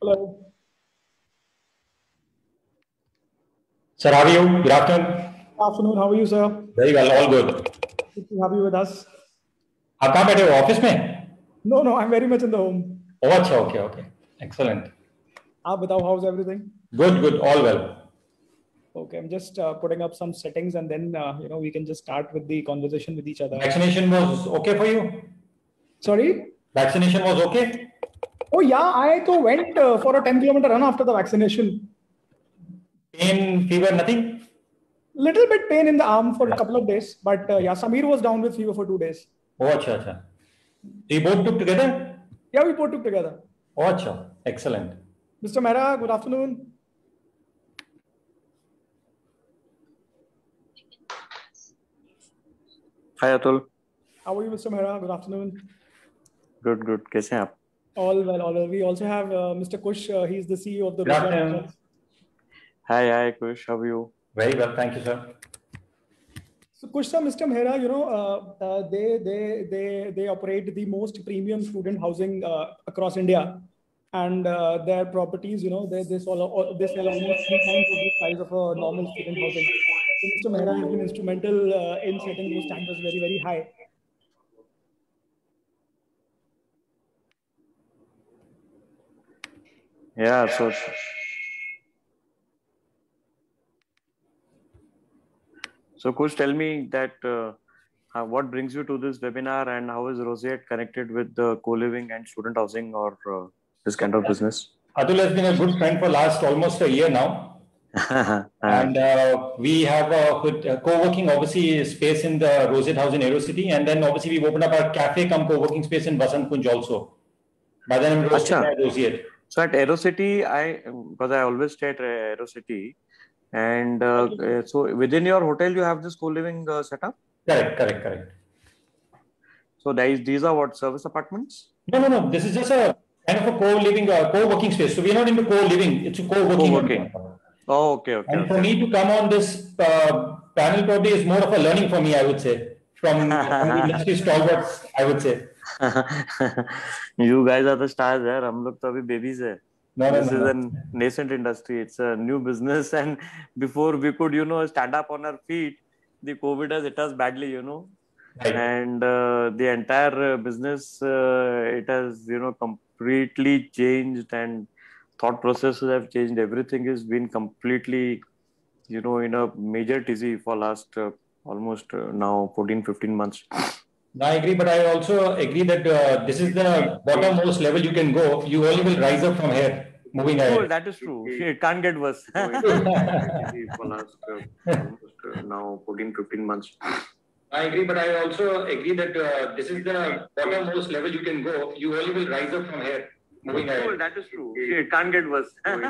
Hello. Sir, how are you? Good afternoon. Good afternoon. How are you, sir? Very well, all good. Good to have you with us. आप कहाँ बैठे हो office में? No, I'm very much in the home. Oh, अच्छा, okay, excellent. आप बताओ, how's everything? Good, all well. Okay, I'm just putting up some settings, and then we can just start with the conversation with each other. Vaccination was okay for you? Sorry? Vaccination was okay? Oh yeah, I too went for a 10-kilometer run after the vaccination. Pain, fever, nothing? Little bit pain in the arm for a couple of days, but yeah, Samir was down with fever for 2 days. Oh, अच्छा. So you both took together? Yeah, we both took together. Oh, अच्छा. Excellent. Mr. Mehra, good afternoon. Hi Atul. How are you, Mr. Mehra? Good afternoon. Good. कैसे हैं आप? All well. We also have Mr. Kush. He's the CEO of the. Good afternoon. Hi Kush. How are you? Very well, thank you, sir. So Kush sir, Mr. Mehra, they operate the most premium student housing across India, and their properties, they sell almost 3 times of the size of a normal student housing. So Mr. Mehra has been instrumental in setting those standards very, very high. Yeah, so Kush, tell me that what brings you to this webinar, and how is Roseate connected with the co-living and student housing, or this kind of business? Atul has been a good friend for last almost a year now. And we have a co-working obviously space in the Roseate House in Aerocity, and then obviously we've opened up our cafe cum co-working space in Vasant Kunj also. By the name Roseate. So at Aerocity, because I always stay at Aerocity, and so within your hotel you have this co-living setup? Correct. So these are what, service apartments? No. This is just a kind of a co-living, co-working space. So we're not into co-living; it's a co-working. Oh, okay. And for me to come on this panel probably is more of a learning for me, I would say, from the industry stalwarts, I would say. You guys are the stars there. हम लोग तो अभी babies है. This is a nascent industry. It's a new business, and before we could, stand up on our feet, the COVID has hit us badly, Right. And the entire business, it has, completely changed, and thought processes have changed. Everything has been completely, in a major tizzy for last almost now 14-15 months. I agree, but I also agree that this is the bottommost level you can go. You only will rise up from here, moving ahead. Oh, that is true. It can't get worse. For last almost now 14-15 months. I agree, but I also agree that this is the bottommost level you can go. You only will rise up from here, moving ahead. Oh, that is true. It can't get worse.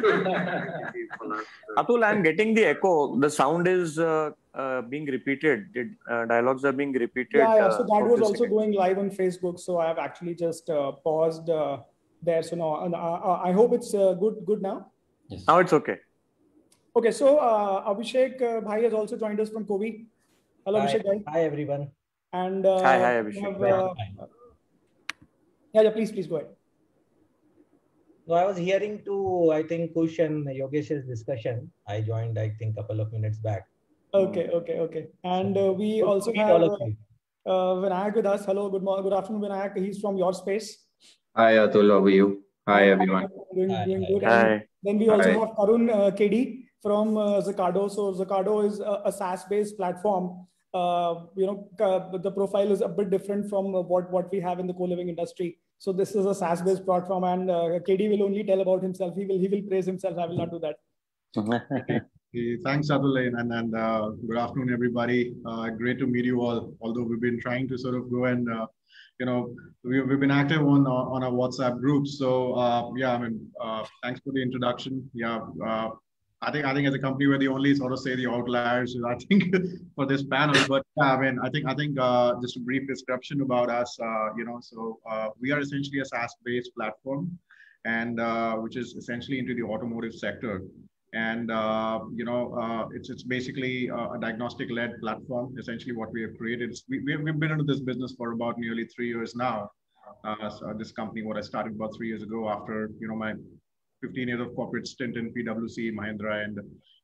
Atul, I'm getting the echo. The sound is being repeated. Dialogues are being repeated. Yeah. So that was also going live on Facebook. So I have actually just paused there. So now I hope it's good now. Yes. Now it's okay. Okay. So Abhishek Bhai has also joined us from Kovi. Hello, Abhishek Bhai. Hi everyone. And hi Abhishek. Yeah. Please go ahead. So I was hearing to, I think, Kush and Yogesh's discussion. I joined, I think, a couple of minutes back. Okay. And we also have Vinayak with us. Hello, good afternoon, Vinayak. He's from your space. Hi, Atul. How are you? Hi, everyone. Doing good. Hi. And then we also have Karun KD from Zoocado. So Zoocado is a SaaS-based platform. The profile is a bit different from what we have in the co-living industry. So this is a SaaS-based platform, and KD will only tell about himself. He will praise himself. I will not do that. Thanks, Atul, and good afternoon, everybody. Great to meet you all. Although we've been trying to sort of go and we've been active on our WhatsApp group. So thanks for the introduction. I think as a company, we're the only sort of say the outliers, I think, for this panel. But I think just a brief description about us. So we are essentially a SaaS-based platform, and which is essentially into the automotive sector. And it's basically a diagnostic-led platform. Essentially, what we have created. We've been into this business for about nearly 3 years now. So this company, what I started about 3 years ago, after my 15 years of corporate stint in PwC, Mahindra, and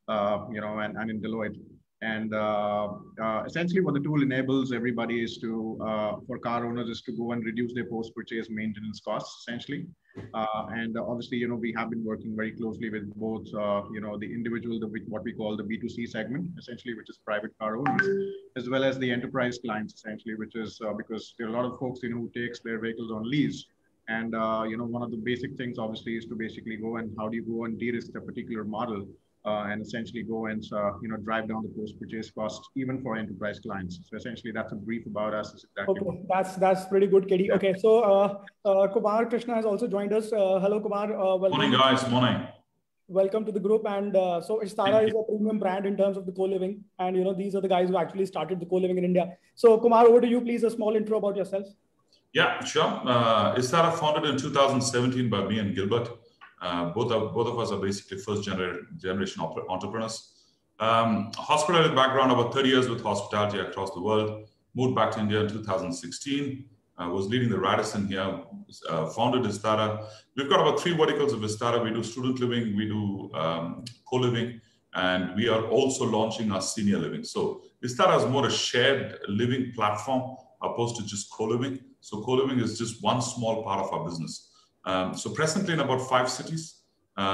and in Deloitte. And essentially, what the tool enables everybody is to, for car owners, is to go and reduce their post-purchase maintenance costs, essentially. And obviously, we have been working very closely with both, the individual, what we call the B2C segment, essentially, which is private car owners, as well as the enterprise clients, essentially, which is because there are a lot of folks, who takes their vehicles on lease. And, one of the basic things, obviously, is to basically go and how do you go and de-risk a particular model and essentially go and, drive down the post-purchase costs, even for enterprise clients. So essentially, that's a brief about us. Exactly. Okay, that's pretty good, KD. Yeah. Okay, so Kumar Krishna has also joined us. Hello, Kumar. Morning, guys. Morning. Welcome to the group. And so Istara is a premium brand in terms of the co-living. And, these are the guys who actually started the co-living in India. So Kumar, over to you, please, a small intro about yourself. Yeah, sure. Istara founded in 2017 by me and Gilbert. Both of us are basically first generation entrepreneurs. Hospitality background, about 30 years with hospitality across the world. Moved back to India in 2016. Was leading the Radisson here. Founded Istara. We've got about 3 verticals of Istara. We do student living, we do co-living, and we are also launching our senior living. So Istara is more a shared living platform opposed to just co-living. So co-living is just one small part of our business. So presently in about 5 cities,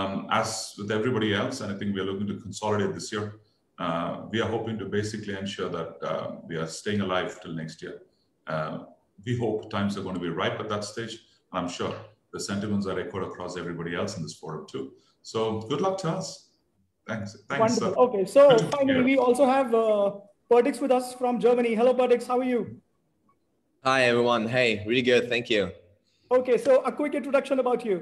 as with everybody else, and I think we are looking to consolidate this year. We are hoping to basically ensure that we are staying alive till next year. We hope times are going to be ripe at that stage. I'm sure the sentiments are echoed across everybody else in this forum too. So good luck to us. Thanks. Wonderful. Okay, so finally we also have Perdix with us from Germany. Hello, Perdix. How are you? Hi, everyone. Hey, really good. Thank you. Okay, so a quick introduction about you.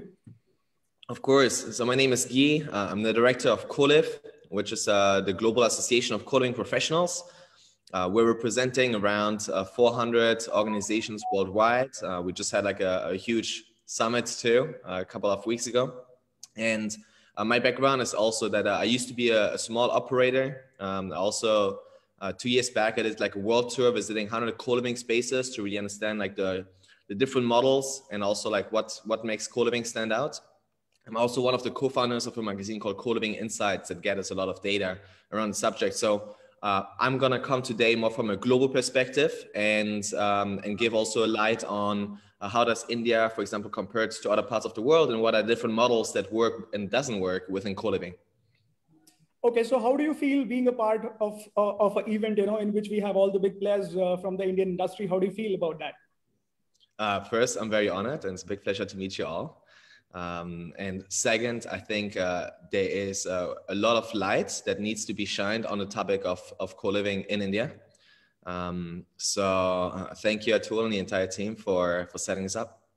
Of course. So my name is Guy. I'm the director of CoLive, which is the Global Association of Co-living Professionals. We're representing around 400 organizations worldwide. We just had like a huge summit too, a couple of weeks ago. And my background is also that I used to be a small operator. Also, 2 years back, I did like a world tour visiting 100 co-living spaces to really understand like the different models and also like what makes co-living stand out. I'm also one of the co-founders of a magazine called Co-living Insights that gathers a lot of data around the subject. So I'm gonna come today more from a global perspective and give also a light on how does India, for example, compare to other parts of the world and what are different models that work and doesn't work within co-living. Okay, so how do you feel being a part of an event, in which we have all the big players from the Indian industry? How do you feel about that? First, I'm very honored and it's a big pleasure to meet you all. And second, I think there is a lot of light that needs to be shined on the topic of co-living in India. So thank you, Atul, and the entire team for setting this up.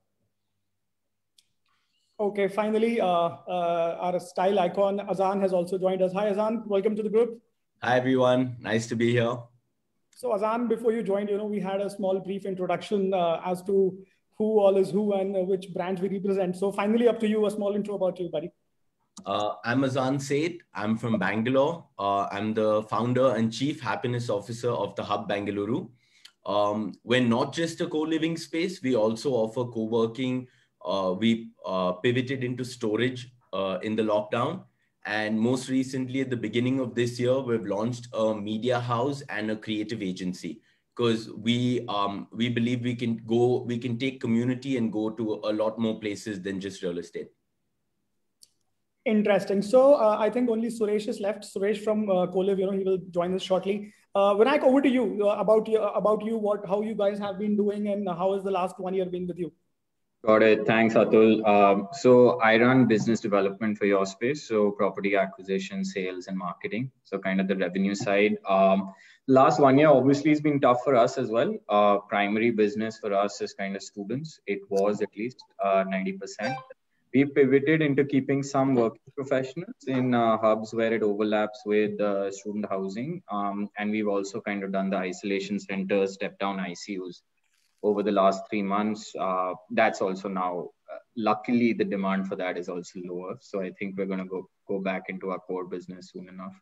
Okay, finally, our style icon, Azan, has also joined us. Hi, Azan. Welcome to the group. Hi, everyone. Nice to be here. So, Azan, before you joined, we had a small brief introduction as to who all is who and which brands we represent. So finally, up to you, a small intro about you, buddy. I'm Azan Seth. I'm from Bangalore. I'm the founder and chief happiness officer of the Hub Bengaluru. We're not just a co-living space. We also offer co-working. We pivoted into storage in the lockdown. And most recently, at the beginning of this year, we've launched a media house and a creative agency. Because we believe we can take community and go to a lot more places than just real estate. Interesting. So I think only Suresh is left. Suresh from CoLive, he will join us shortly. Vinayak, over to you about you, how you guys have been doing and how has the last 1 year been with you? Got it. Thanks, Atul. So I run business development for your space. So property acquisition, sales, and marketing. So kind of the revenue side. Last 1 year, obviously, it's been tough for us as well. Primary business for us is kind of students. It was at least 90%. We pivoted into keeping some working professionals in hubs where it overlaps with student housing. And we've also kind of done the isolation centers, step down ICUs over the last 3 months. That's also now, luckily, the demand for that is also lower. So I think we're going to go back into our core business soon enough.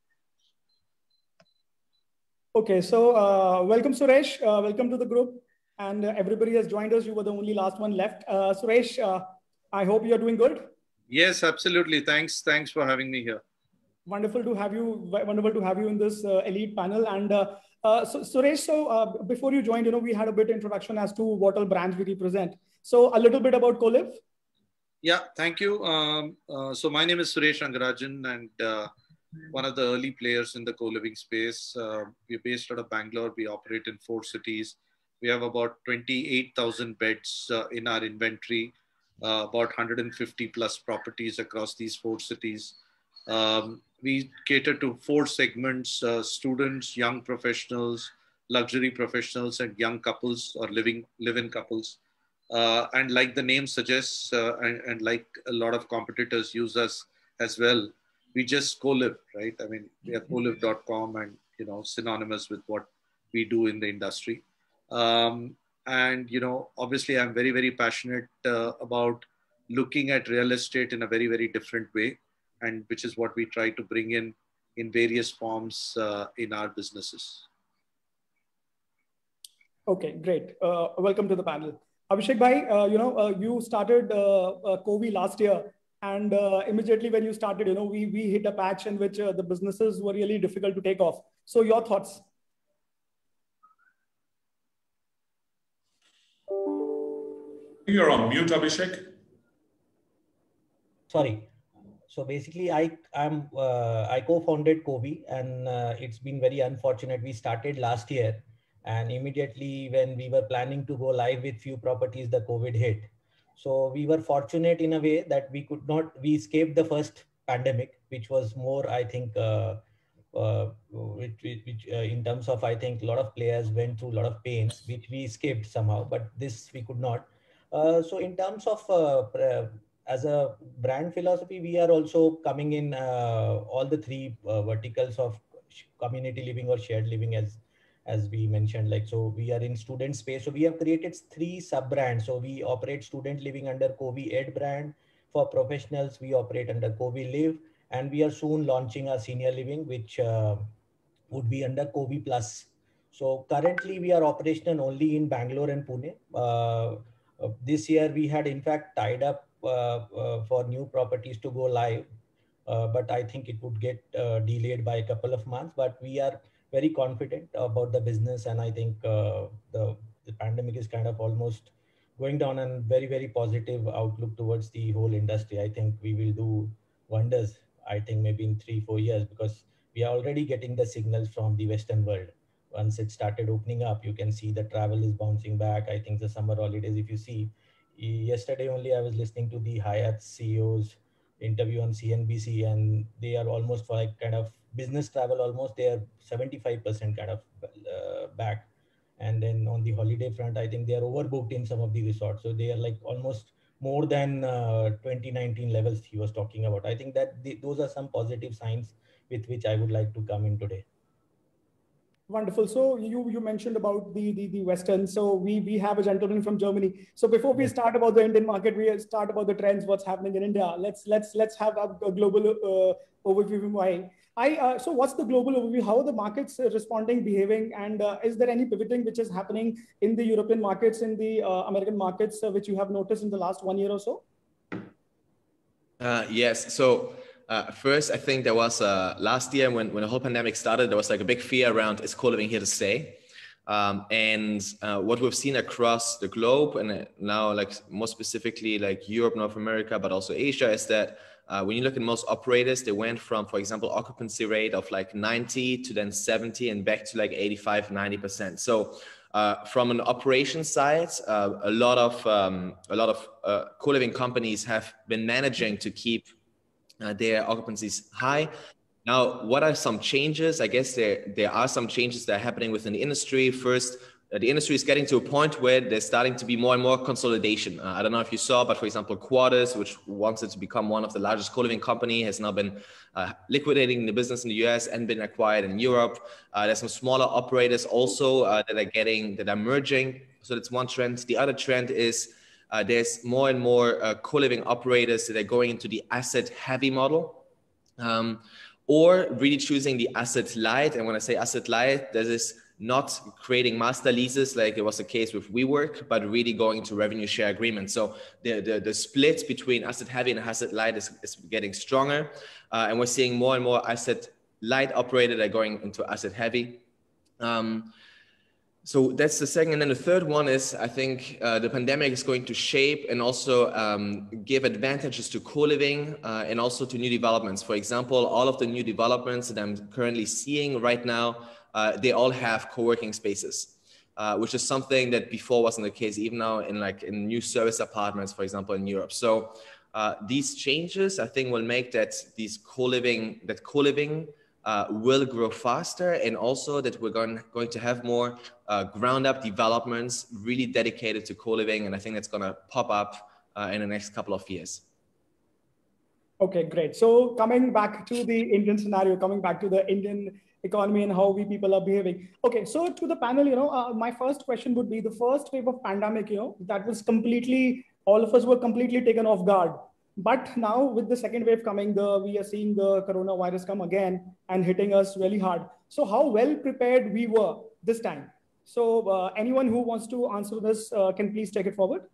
Okay, so welcome, Suresh. Welcome to the group. And everybody has joined us. You were the only last one left. Suresh, I hope you're doing good. Yes, absolutely. Thanks for having me here. Wonderful to have you. Wonderful to have you in this elite panel. And so Suresh, before you joined, we had a bit introduction as to what all brands we represent. So a little bit about CoLiv. Yeah, thank you. So my name is Suresh Rangarajan, and one of the early players in the co-living space. We're based out of Bangalore. We operate in 4 cities. We have about 28,000 beds in our inventory, about 150 plus properties across these 4 cities. We cater to 4 segments: students, young professionals, luxury professionals, and young couples or live-in couples. And like the name suggests, and like a lot of competitors use us as well, we just co-live, right? I mean, we are colive.com, and synonymous with what we do in the industry. And obviously, I'm very, very passionate about looking at real estate in a very, very different way, and which is what we try to bring in various forms in our businesses. Okay, great. Welcome to the panel. Abhishek bhai, you started Covi last year, and immediately when you started, we hit a patch in which the businesses were really difficult to take off. So your thoughts? You're on mute, Abhishek. Sorry. So basically, I co-founded Covi, and it's been very unfortunate. We started last year, and immediately when we were planning to go live with few properties, the COVID hit. So we were fortunate in a way that we escaped the first pandemic, which was more, I think, which in terms of, I think, a lot of players went through a lot of pains, which we escaped somehow, but this we could not. So in terms of as a brand philosophy, we are also coming in all the 3 verticals of community living or shared living, as we mentioned. Like, so we are in student space. So we have created 3 sub brands. So we operate student living under Covi Ed brand. For professionals, we operate under Covi Live, and we are soon launching our senior living, which would be under Covi Plus. So currently we are operational only in Bangalore and Pune. This year we had in fact tied up for new properties to go live, but I think it would get delayed by a couple of months. But we are very confident about the business, and I think the pandemic is kind of almost going down, and very, very positive outlook towards the whole industry. I think we will do wonders, I think maybe in 3-4 years, because we are already getting the signals from the Western world. Once it started opening up, you can see the travel is bouncing back. I think the summer holidays, if you see, yesterday only I was listening to the Hyatt CEO's interview on CNBC, and they are almost, for like kind of business travel, almost they are 75% kind of back. And then on the holiday front, I think they are overbooked in some of the resorts. So they are like almost more than 2019 levels he was talking about. I think that those are some positive signs with which I would like to come in today. Wonderful. So you mentioned about the Western. So we have a gentleman from Germany. So before we start about the Indian market, we start about the trends, what's happening in India. Let's have a global overview. Why? So what's the global overview? How are the markets responding, behaving, and is there any pivoting which is happening in the European markets, in the American markets, which you have noticed in the last 1 year or so? Yes. So first, I think there was last year when the whole pandemic started, there was like a big fear around, is co-living here to stay? And what we've seen across the globe, and now like more specifically like Europe, North America, but also Asia, is that when you look at most operators, they went from, for example, occupancy rate of like 90 to then 70 and back to like 85, 90%. So from an operations side, a lot of co-living companies have been managing to keep their occupancies high. Now, what are some changes? I guess there are some changes that are happening within the industry. First, the industry is getting to a point where there's starting to be more and more consolidation. I don't know if you saw, but for example, Quarters, which wanted to become one of the largest co-living company, has now been liquidating the business in the US and been acquired in Europe. There's some smaller operators also that are merging. So that's one trend. The other trend is there's more and more co-living operators that are going into the asset-heavy model. Or really choosing the asset light. And when I say asset light, there's this not creating master leases like it was the case with WeWork, but really going to revenue share agreements. So the split between asset heavy and asset light is getting stronger. And we're seeing more and more asset light operators are going into asset heavy. So that's the second. And then the third one is, I think the pandemic is going to shape and also give advantages to co-living and also to new developments. For example, all of the new developments that I'm currently seeing right now, they all have co-working spaces, which is something that before wasn't the case, even now in new service apartments, for example, in Europe. So these changes, I think, will make that co-living will grow faster, and also that we're going to have more ground-up developments really dedicated to co-living, and I think that's going to pop up in the next couple of years. Okay, great. So coming back to the Indian scenario, coming back to the Indian economy and how we people are behaving. Okay, so to the panel, my first question would be the first wave of pandemic, that was completely, all of us were completely taken off guard. But now with the second wave coming, we are seeing the coronavirus come again and hitting us really hard. So how well prepared we were this time? So anyone who wants to answer this can please take it forward.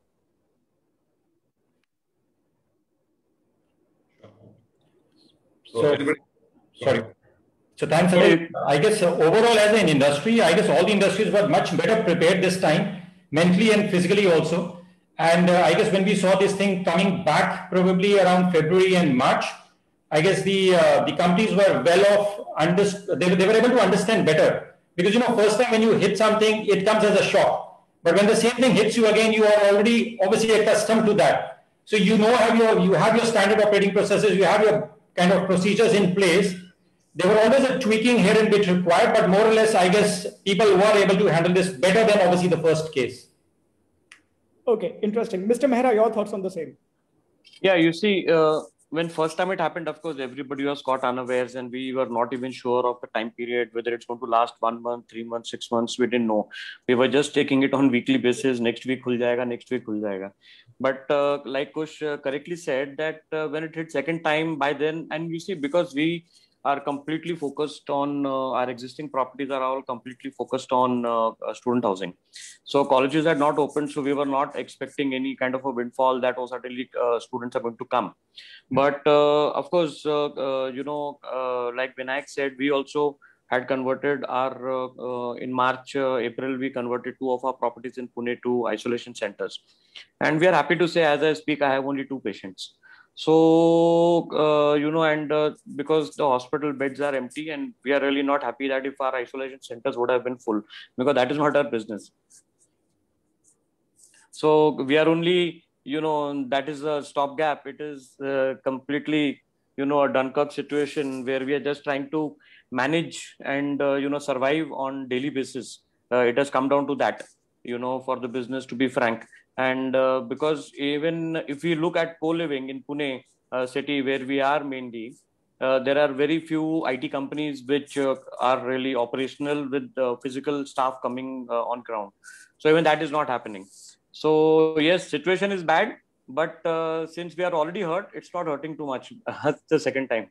So thanks, Atul. I guess overall as an industry, I guess all the industries were much better prepared this time, mentally and physically also. And I guess when we saw this thing coming back probably around February and March, I guess the companies were well off, they were able to understand better. Because, first time when you hit something, it comes as a shock. But when the same thing hits you again, you are already obviously accustomed to that. So you have your standard operating processes, you have your kind of procedures in place. There were always a tweaking here and bit required, but more or less, I guess people were able to handle this better than obviously the first case. Okay, interesting. Mr. Mehra, your thoughts on the same? Yeah, you see, when first time it happened, of course, everybody was caught unawares and we were not even sure of the time period, whether it's going to last 1 month, 3 months, 6 months, we didn't know. We were just taking it on weekly basis, next week khul jayega, next week khul jayega. But like Kush correctly said that when it hit second time by then, and you see, because we are completely focused on our existing properties are all completely focused on student housing. So colleges had not opened, so we were not expecting any kind of a windfall that suddenly students are going to come. But of course, like Vinayak said, we also had converted our, in March, April, we converted 2 of our properties in Pune to isolation centers. And we are happy to say, as I speak, I have only 2 patients. So, because the hospital beds are empty and we are really not happy that if our isolation centers would have been full, because that is not our business. So we are only, that is a stopgap. It is completely, a Dunkirk situation where we are just trying to manage and, survive on daily basis. It has come down to that, for the business, to be frank. And because even if we look at co-living in Pune city, where we are mainly, there are very few IT companies which are really operational with physical staff coming on ground. So even that is not happening. So yes, situation is bad, but since we are already hurt, it's not hurting too much the second time.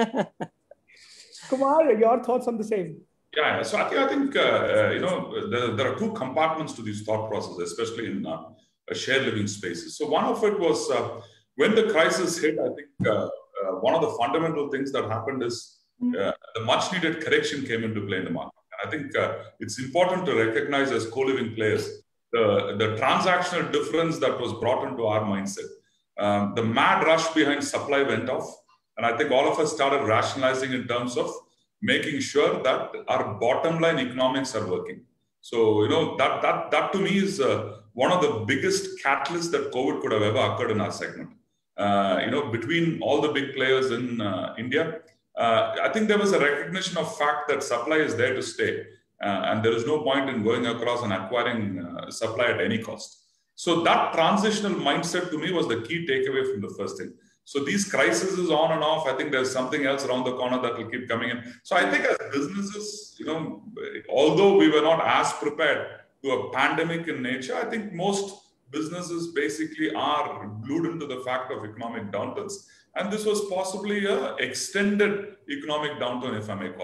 Kumar, your thoughts on the same? Yeah, so I think there are 2 compartments to these thought processes, especially in shared living spaces. So one of it was when the crisis hit, I think one of the fundamental things that happened is the much needed correction came into play in the market. And I think it's important to recognize as co-living players the transactional difference that was brought into our mindset. The mad rush behind supply went off. And I think all of us started rationalizing in terms of making sure that our bottom line economics are working. So, that to me is one of the biggest catalysts that COVID could have ever occurred in our segment. Between all the big players in India, I think there was a recognition of fact that supply is there to stay. And there is no point in going across and acquiring supply at any cost. So that transitional mindset to me was the key takeaway from the first thing. So these crises is on and off. I think there's something else around the corner that will keep coming in. So I think as businesses, although we were not as prepared to a pandemic in nature, I think most businesses basically are glued into the fact of economic downturns. And this was possibly an extended economic downturn, if I may call it.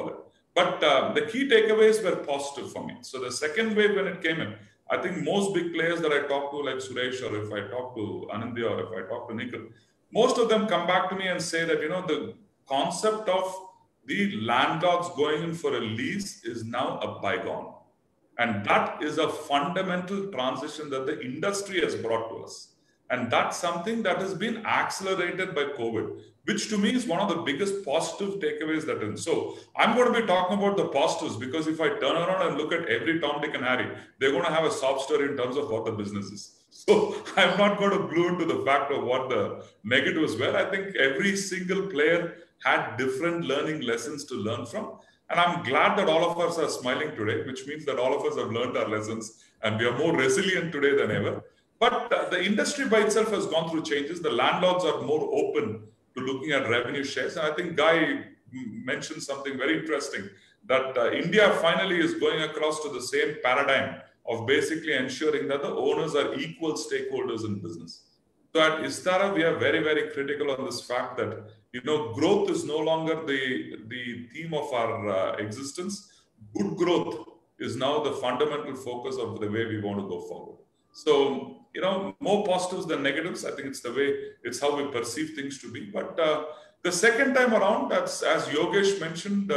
But the key takeaways were positive for me. So the second wave, when it came in, I think most big players that I talk to, like Suresh, or if I talk to Anindya, or if I talk to Nikhil, most of them come back to me and say that, the concept of the landlords going in for a lease is now a bygone. And that is a fundamental transition that the industry has brought to us. And that's something that has been accelerated by COVID, which to me is one of the biggest positive takeaways that is. So I'm going to be talking about the positives, because if I turn around and look at every Tom, Dick and Harry, they're going to have a sob story in terms of what the business is. So I'm not going to glue into the fact of what the negatives were. I think every single player had different learning lessons to learn from. And I'm glad that all of us are smiling today, which means that all of us have learned our lessons and we are more resilient today than ever. But the industry by itself has gone through changes. The landlords are more open to looking at revenue shares. And I think Guy mentioned something very interesting, that India finally is going across to the same paradigm of basically ensuring that the owners are equal stakeholders in business. So at Istara, we are very, very critical on this fact that, growth is no longer the theme of our existence. Good growth is now the fundamental focus of the way we want to go forward. So, more positives than negatives. I think it's how we perceive things to be. But the second time around, that's, as Yogesh mentioned,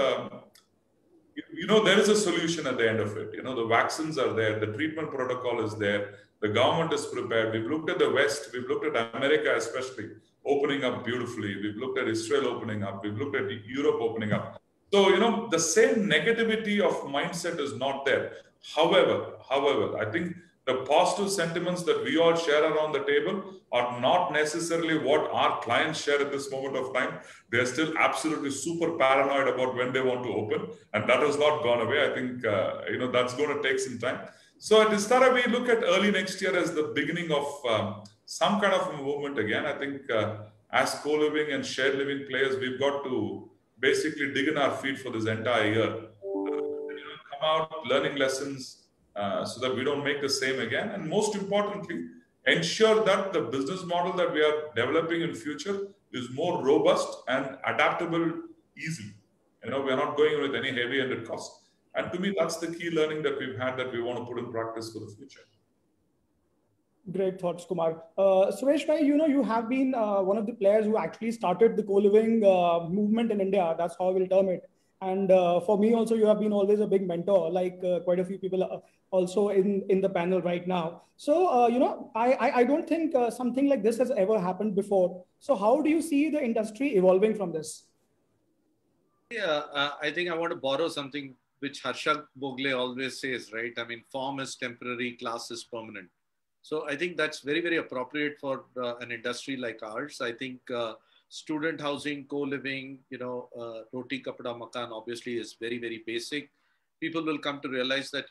there is a solution at the end of it. The vaccines are there, the treatment protocol is there, the government is prepared. We've looked at the West, we've looked at America especially, opening up beautifully. We've looked at Israel opening up, we've looked at Europe opening up. So, the same negativity of mindset is not there. However, I think the positive sentiments that we all share around the table are not necessarily what our clients share at this moment of time. They're still absolutely super paranoid about when they want to open, and that has not gone away. I think, that's going to take some time. So at Istara, we look at early next year as the beginning of some kind of a movement again. I think as co-living and shared living players, we've got to basically dig in our feet for this entire year. Come out learning lessons, so that we don't make the same again. And most importantly, ensure that the business model that we are developing in future is more robust and adaptable easily. We are not going with any heavy-handed costs. And to me, that's the key learning that we've had that we want to put in practice for the future. Great thoughts, Kumar. Suresh bhai, you have been one of the players who actually started the co-living movement in India. That's how I will term it. And for me also, you have been always a big mentor, like quite a few people also in the panel right now. So, I don't think something like this has ever happened before. So how do you see the industry evolving from this? Yeah, I think I want to borrow something which Harshad Bogle always says, right? I mean, form is temporary, class is permanent. So I think that's very, very appropriate for an industry like ours. I think student housing, co-living, roti kapda makan obviously is very, very basic. People will come to realize that,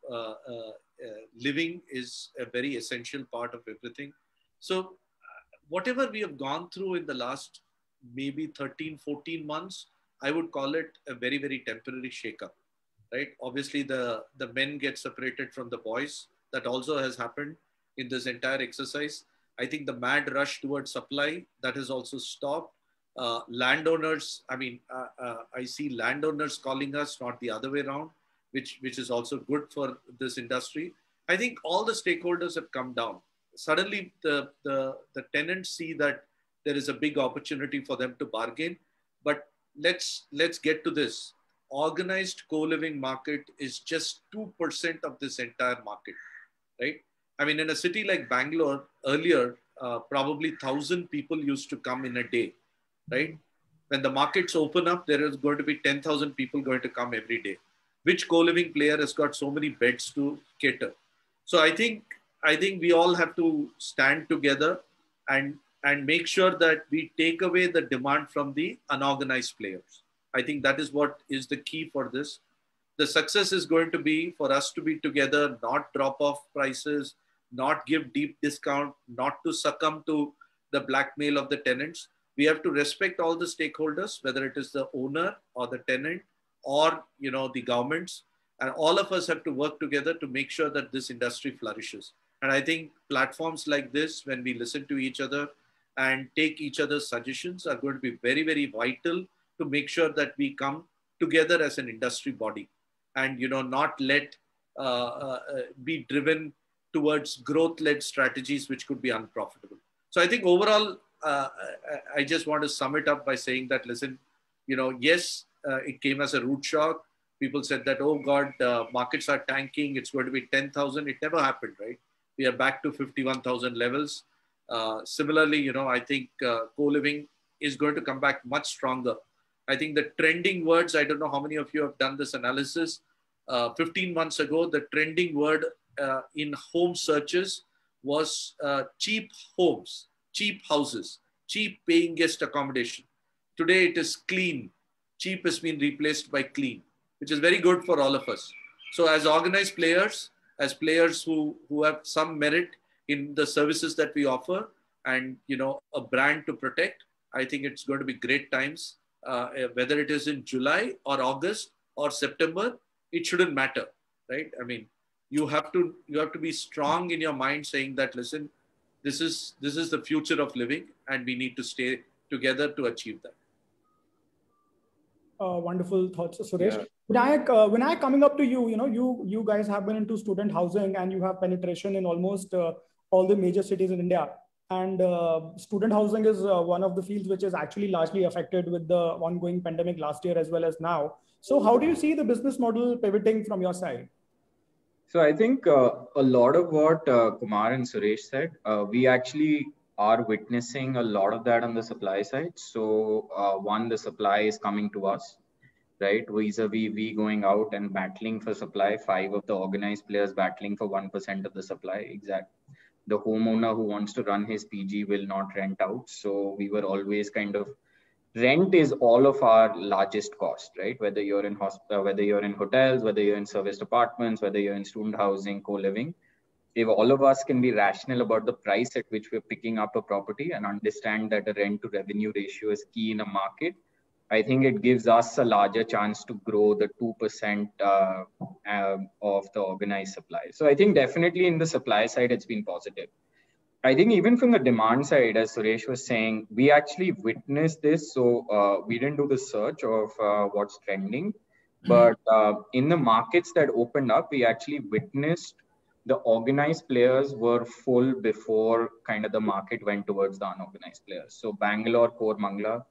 living is a very essential part of everything. So whatever we have gone through in the last maybe 13, 14 months, I would call it a very, very temporary shakeup, right? Obviously the men get separated from the boys. That also has happened in this entire exercise. I think the mad rush towards supply, that has also stopped. Landowners, I see landowners calling us, not the other way around, which is also good for this industry. I think all the stakeholders have come down. Suddenly the tenants see that there is a big opportunity for them to bargain. But let's get to this. Organized co-living market is just 2% of this entire market, right? I mean, in a city like Bangalore, earlier, probably 1,000 people used to come in a day, right? When the markets open up, there is going to be 10,000 people going to come every day. Which co-living player has got so many beds to cater? So I think we all have to stand together and make sure that we take away the demand from the unorganized players. I think that is what is the key for this. The success is going to be for us to be together, not drop off prices, not give deep discount, not to succumb to the blackmail of the tenants. We have to respect all the stakeholders, whether it is the owner or the tenant or the governments. And all of us have to work together to make sure that this industry flourishes. And I think platforms like this, when we listen to each other and take each other's suggestions, are going to be very, very vital to make sure that we come together as an industry body, and not let be driven towards growth-led strategies which could be unprofitable. So I think overall, I just want to sum it up by saying that, listen, yes, it came as a root shock. People said that, oh God, markets are tanking. It's going to be 10,000. It never happened, right? We are back to 51,000 levels. Similarly, I think co-living is going to come back much stronger. I think the trending words, I don't know how many of you have done this analysis. 15 months ago, the trending word in home searches was cheap homes, cheap houses, cheap paying guest accommodation. Today it is clean. Cheap has been replaced by clean, which is very good for all of us. So as organized players, as players who have some merit in the services that we offer, and a brand to protect, I think it's going to be great times. Whether it is in July or August or September, it shouldn't matter, right? I mean, you have to be strong in your mind, saying that, listen, this is the future of living, and we need to stay together to achieve that. Wonderful thoughts, Suresh. Yeah. Vinayak, coming up to you, you guys have been into student housing, and you have penetration in almost all the major cities in India. And student housing is one of the fields which is actually largely affected with the ongoing pandemic last year as well as now. So how do you see the business model pivoting from your side? So I think a lot of what Kumar and Suresh said, we actually are witnessing a lot of that on the supply side. So one, the supply is coming to us, right? Vis-a-vis we going out and battling for supply, 5 of the organized players battling for 1% of the supply. Exact. The homeowner who wants to run his PG will not rent out. So we were always kind of, rent is all of our largest cost, right? Whether you're in hospital, whether you're in hotels, whether you're in serviced apartments, whether you're in student housing, co-living. If all of us can be rational about the price at which we're picking up a property and understand that a rent to revenue ratio is key in a market, I think it gives us a larger chance to grow the 2% of the organized supply. So I think definitely in the supply side, it's been positive. I think even from the demand side, as Suresh was saying, we actually witnessed this. So we didn't do the search of what's trending, but in the markets that opened up, we actually witnessed the organized players were full before kind of the market went towards the unorganized players. So Bangalore, Koramangala,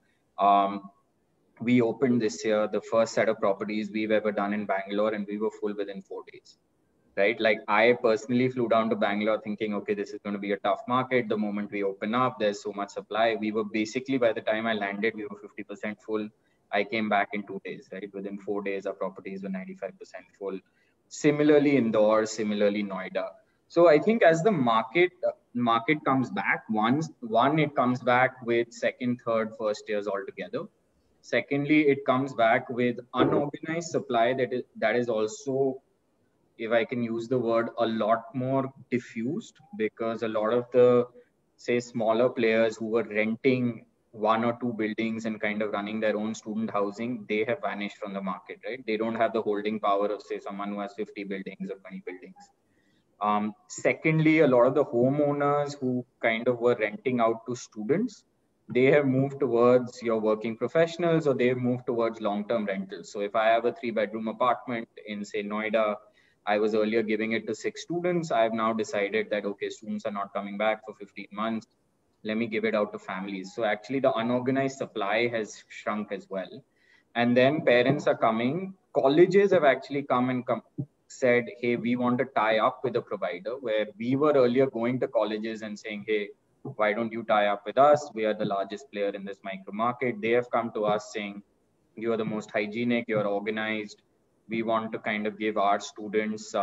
we opened this year, the first set of properties we've ever done in Bangalore, and we were full within 4 days, right? Like I personally flew down to Bangalore thinking, okay, this is going to be a tough market. The moment we open up, there's so much supply. We were basically, by the time I landed, we were 50% full. I came back in 2 days, right? Within 4 days, our properties were 95% full. Similarly, Indore, similarly, Noida. So I think as the market comes back, one, it comes back with second, third, first years all together. Secondly, it comes back with unorganized supply that is also, if I can use the word, a lot more diffused, because a lot of the, say, smaller players who were renting 1 or 2 buildings and kind of running their own student housing, they have vanished from the market, right? They don't have the holding power of, say, someone who has 50 buildings or 20 buildings. Secondly, a lot of the homeowners who kind of were renting out to students, they have moved towards your working professionals, or they've moved towards long-term rentals. So if I have a 3-bedroom apartment in, say, Noida, I was earlier giving it to 6 students. I've now decided that, okay, students are not coming back for 15 months. Let me give it out to families. So actually the unorganized supply has shrunk as well. And then parents are coming. Colleges have actually come and said, hey, we want to tie up with a provider, where we were earlier going to colleges and saying, hey, why don't you tie up with us? We are the largest player in this micro market. They have come to us saying, you are the most hygienic, you're organized. We want to kind of give our students,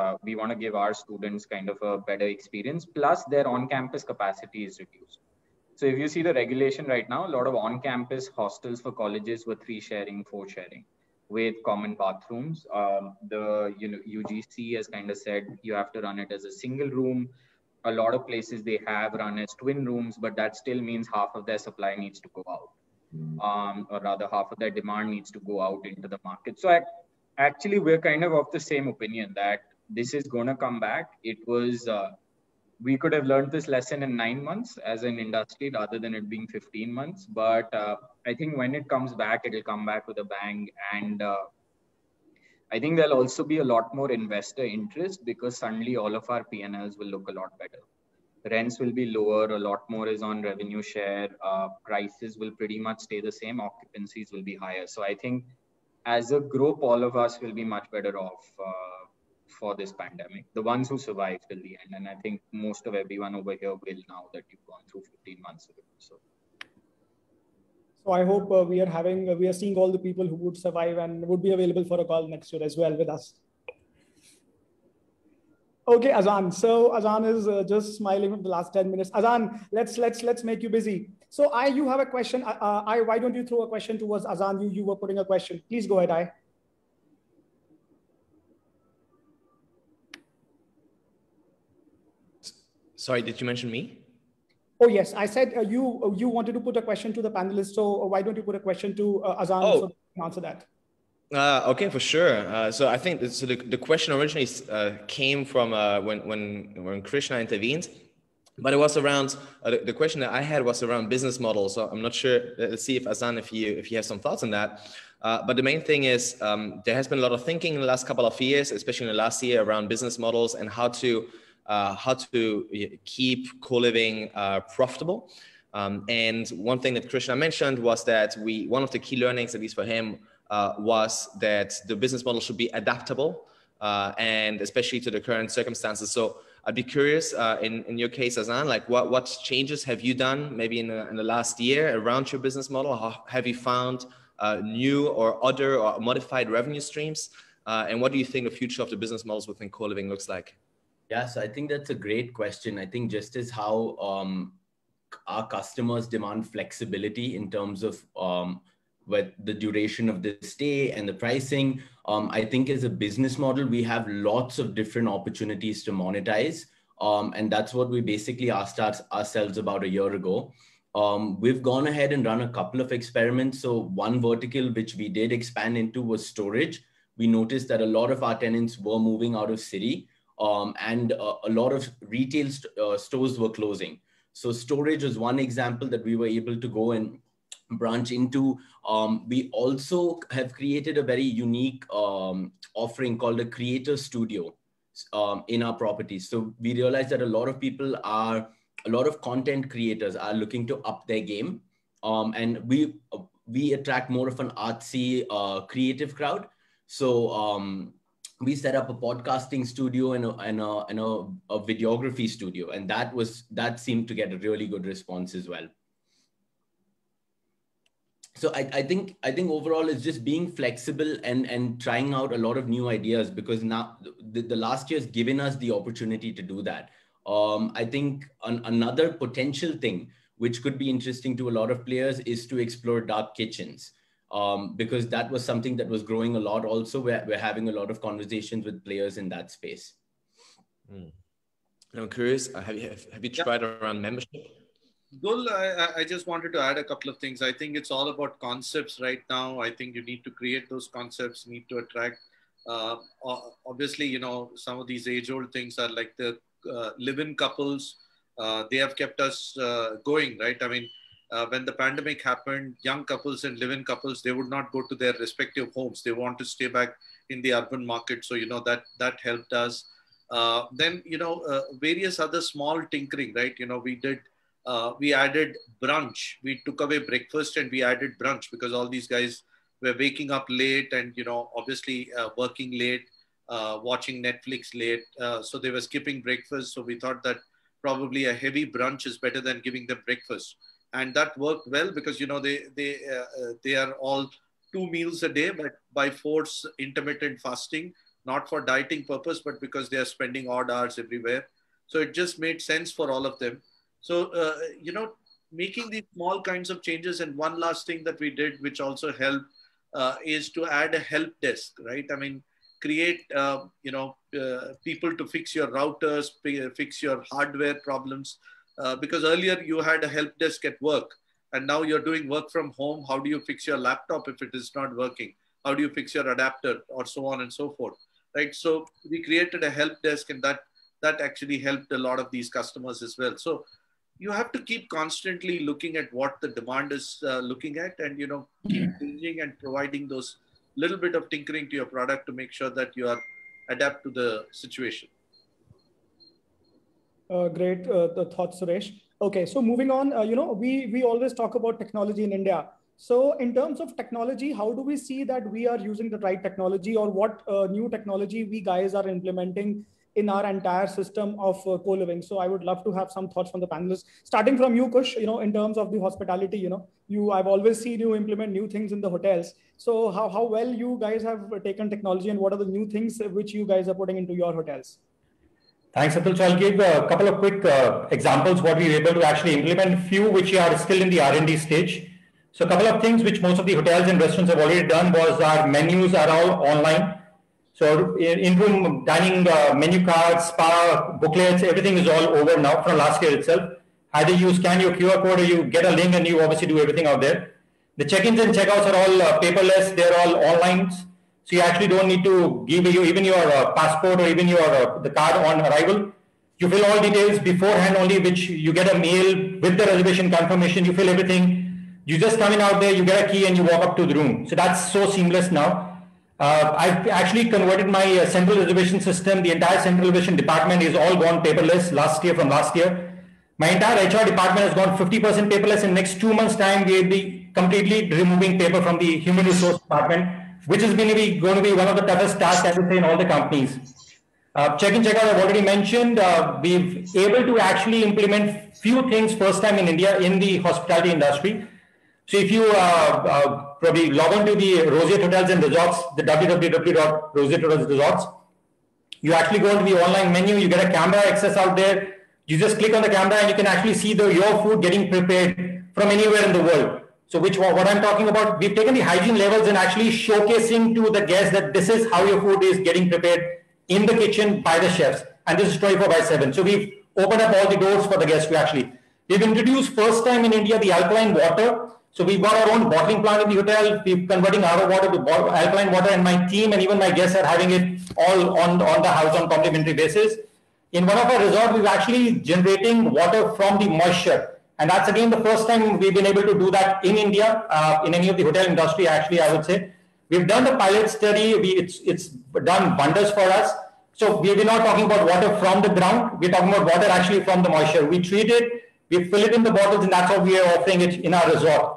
kind of a better experience. Plus their on-campus capacity is reduced. So if you see the regulation right now, a lot of on-campus hostels for colleges were 3 sharing, 4 sharing with common bathrooms. The UGC has kind of said you have to run it as a single room. A lot of places they have run as twin rooms, but that still means half of their supply needs to go out, or rather half of their demand needs to go out into the market. So actually, we're kind of the same opinion that this is going to come back. It was, we could have learned this lesson in 9 months as an industry rather than it being 15 months. But I think when it comes back, it'll come back with a bang. And I think there'll also be a lot more investor interest because suddenly all of our P&Ls will look a lot better. Rents will be lower, a lot more is on revenue share, prices will pretty much stay the same, occupancies will be higher. So I think as a group, all of us will be much better off for this pandemic. The ones who survived till the end. And I think most of everyone over here will now that you've gone through 15 months of it. So I hope we are seeing all the people who would survive and would be available for a call next year as well with us. Okay, Azan. So Azan is just smiling for the last 10 minutes. Azan, let's make you busy. So you have a question. Why don't you throw a question towards Azan? You were putting a question. Please go ahead. Sorry, did you mention me? Oh, yes. I said you wanted to put a question to the panelists. So why don't you put a question to Azan so they can answer that? Okay, for sure. So I think the question originally came from when Krishna intervened, but it was around the question that I had was around business models. So I'm not sure. Let's see if Azan, if you have some thoughts on that. But the main thing is there has been a lot of thinking in the last couple of years, especially in the last year, around business models and how to keep co-living profitable. And one thing that Krishna mentioned was that one of the key learnings, at least for him, was that the business model should be adaptable and especially to the current circumstances. So I'd be curious in your case, Azan, like what changes have you done maybe in the last year around your business model? How have you found new or other or modified revenue streams? And what do you think the future of the business models within co-living looks like? Yes, I think that's a great question. I think just as how our customers demand flexibility in terms of with the duration of the stay and the pricing, I think as a business model, we have lots of different opportunities to monetize. And that's what we basically asked ourselves about a year ago. We've gone ahead and run a couple of experiments. So one vertical which we did expand into was storage. We noticed that a lot of our tenants were moving out of city. And a lot of retail stores were closing. So storage was one example that we were able to go and branch into. We also have created a very unique offering called a creator studio in our properties. So we realized that a lot of content creators are looking to up their game. And we attract more of an artsy creative crowd. So we set up a podcasting studio and a videography studio, and that seemed to get a really good response as well. So I think overall it's just being flexible and trying out a lot of new ideas, because now the last year has given us the opportunity to do that. I think another potential thing which could be interesting to a lot of players is to explore dark kitchens. Because that was something that was growing a lot also. We're having a lot of conversations with players in that space. I'm curious, have you tried around membership? Gul, I just wanted to add a couple of things. I think it's all about concepts right now. I think you need to create those concepts, need to attract. Obviously, some of these age-old things are like the live-in couples. They have kept us going, right? I mean, when the pandemic happened, young couples and live-in couples, they would not go to their respective homes. They want to stay back in the urban market. So, that helped us. Then, various other small tinkering, right? We added brunch. We took away breakfast and we added brunch because all these guys were waking up late and, obviously working late, watching Netflix late. So they were skipping breakfast. So we thought that probably a heavy brunch is better than giving them breakfast. And that worked well because, they are all 2 meals a day, but by force intermittent fasting, not for dieting purpose, but because they are spending odd hours everywhere. So it just made sense for all of them. So, making these small kinds of changes. And one last thing that we did, which also helped, is to add a help desk, right? I mean, create, people to fix your routers, fix your hardware problems. Because earlier you had a help desk at work and now you're doing work from home. How do you fix your laptop if it is not working? How do you fix your adapter, or so on and so forth, right? So we created a help desk, and that actually helped a lot of these customers as well. So you have to keep constantly looking at what the demand is looking at, and keep changing and providing those little bit of tinkering to your product to make sure that you are adapt to the situation. Great the thoughts, Suresh. Okay, so moving on, we always talk about technology in India. So in terms of technology, how do we see that we are using the right technology, or what new technology we guys are implementing in our entire system of co-living? So I would love to have some thoughts from the panelists, starting from you, Kush. In terms of the hospitality, I've always seen you implement new things in the hotels. So how well you guys have taken technology, and what are the new things which you guys are putting into your hotels? Thanks, Atul. So I'll give a couple of quick examples what we were able to actually implement, few which are still in the R&D stage. So a couple of things which most of the hotels and restaurants have already done was our menus are all online. So in-room dining menu cards, spa, booklets, everything is all over now from last year itself. Either you scan your QR code or you get a link and you obviously do everything out there. The check-ins and check-outs are all paperless. They're all online. So you actually don't need to give you even your passport or even your the card on arrival. You fill all details beforehand only, which you get a mail with the reservation confirmation. You fill everything. You just come in out there, you get a key and you walk up to the room. So that's so seamless now. I've actually converted my central reservation system. The entire central reservation department is all gone paperless from last year. My entire HR department has gone 50% paperless. In the next 2 months' time, we will be completely removing paper from the human resource department, which is going to be one of the toughest tasks, I would say, in all the companies. Check-in, check-out, I've already mentioned. We've able to actually implement few things first time in India in the hospitality industry. So if you probably log on to the Roseate Hotels and Resorts, the www.roseatehotelsresorts, you actually go into the online menu, you get a camera access out there. You just click on the camera and you can actually see your food getting prepared from anywhere in the world. So what I'm talking about, we've taken the hygiene levels and actually showcasing to the guests that this is how your food is getting prepared in the kitchen by the chefs. And this is 24/7. So we've opened up all the doors for the guests to actually. We've introduced first time in India the alkaline water. So we've got our own bottling plant in the hotel. We're converting our water to alkaline water, and my team and even my guests are having it all on the house on complimentary basis. In one of our resorts, we're actually generating water from the moisture. And that's again the first time we've been able to do that in India, in any of the hotel industry, actually, I would say. We've done the pilot study. It's done wonders for us. So we're not talking about water from the ground. We're talking about water actually from the moisture. We treat it, we fill it in the bottles, and that's how we are offering it in our resort.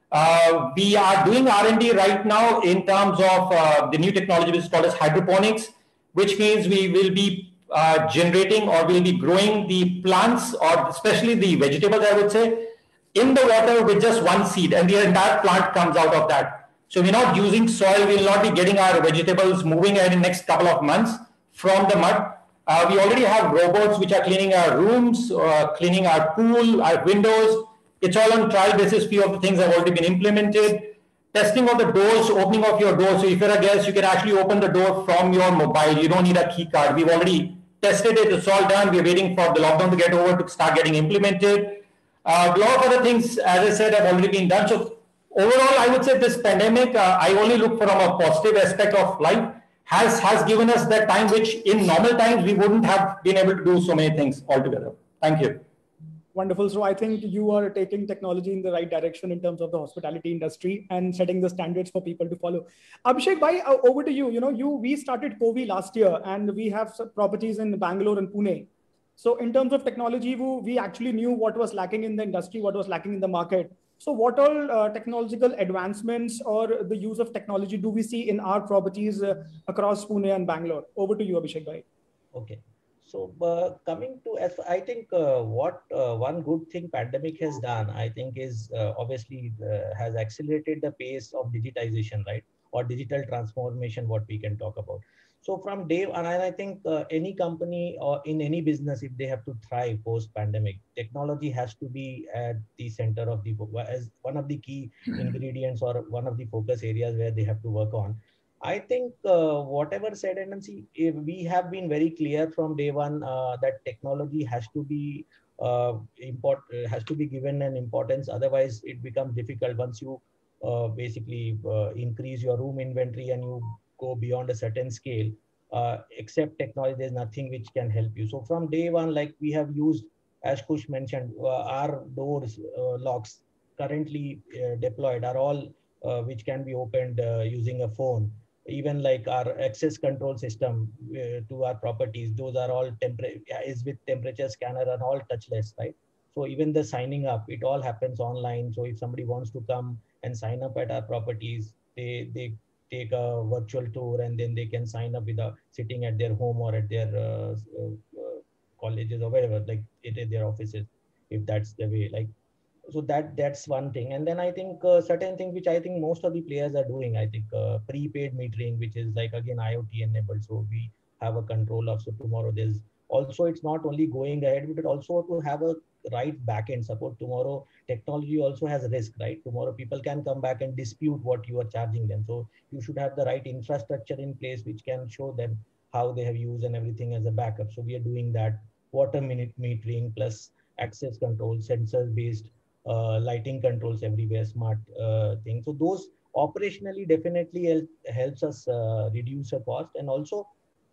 We are doing R&D right now in terms of the new technology which is called as hydroponics, which means we will be generating or will be growing the plants, or especially the vegetables, I would say, in the water with just one seed, and the entire plant comes out of that. So we're not using soil. We will not be getting our vegetables moving ahead in the next couple of months from the mud. We already have robots which are cleaning our rooms, cleaning our pool, our windows. It's all on trial basis. Few of the things have already been implemented. Testing of the doors, opening of your door. So if you're a guest, you can actually open the door from your mobile. You don't need a key card. We've already tested it. It's all done. We're waiting for the lockdown to get over to start getting implemented. A lot of other things, as I said, have already been done. So overall, I would say this pandemic, I only look from a positive aspect of life, has given us that time which in normal times we wouldn't have been able to do so many things altogether. Thank you. Wonderful. So I think you are taking technology in the right direction in terms of the hospitality industry and setting the standards for people to follow. Abhishek bhai, over to you. We started Kovi last year, and we have some properties in Bangalore and Pune. So in terms of technology, we actually knew what was lacking in the industry, what was lacking in the market. So what all technological advancements or the use of technology do we see in our properties across Pune and Bangalore? Over to you, Abhishek bhai. Okay. So coming to, I think what one good thing pandemic has done, I think, is obviously has accelerated the pace of digitization, right? Or digital transformation, what we can talk about. So from day one, and I think any company or in any business, if they have to thrive post-pandemic, technology has to be at the center of the, as one of the key ingredients or one of the focus areas where they have to work on. I think whatever said, and see, we have been very clear from day one that technology has to be given an importance. Otherwise, it becomes difficult once you basically increase your room inventory and you go beyond a certain scale. Except technology, there's nothing which can help you. So from day one, like we have used, as Kush mentioned, our doors locks currently deployed are all which can be opened using a phone. Even like our access control system to our properties, those are all is with temperature scanner and all touchless, right? So even the signing up, it all happens online. So if somebody wants to come and sign up at our properties, they take a virtual tour and then they can sign up without sitting at their home or at their colleges or wherever, like it is their offices, if that's the way. Like, so that's one thing. And then I think certain things which I think most of the players are doing, I think prepaid metering, which is like again IoT enabled, so we have a control of. So tomorrow there's also, it's not only going ahead, but also to have a right backend support. Tomorrow technology also has risk, right? Tomorrow people can come back and dispute what you are charging them, so you should have the right infrastructure in place which can show them how they have used and everything as a backup. So we are doing that. Water minute metering plus access control, sensor based lighting controls everywhere, smart things. So those operationally definitely helps us reduce the cost. And also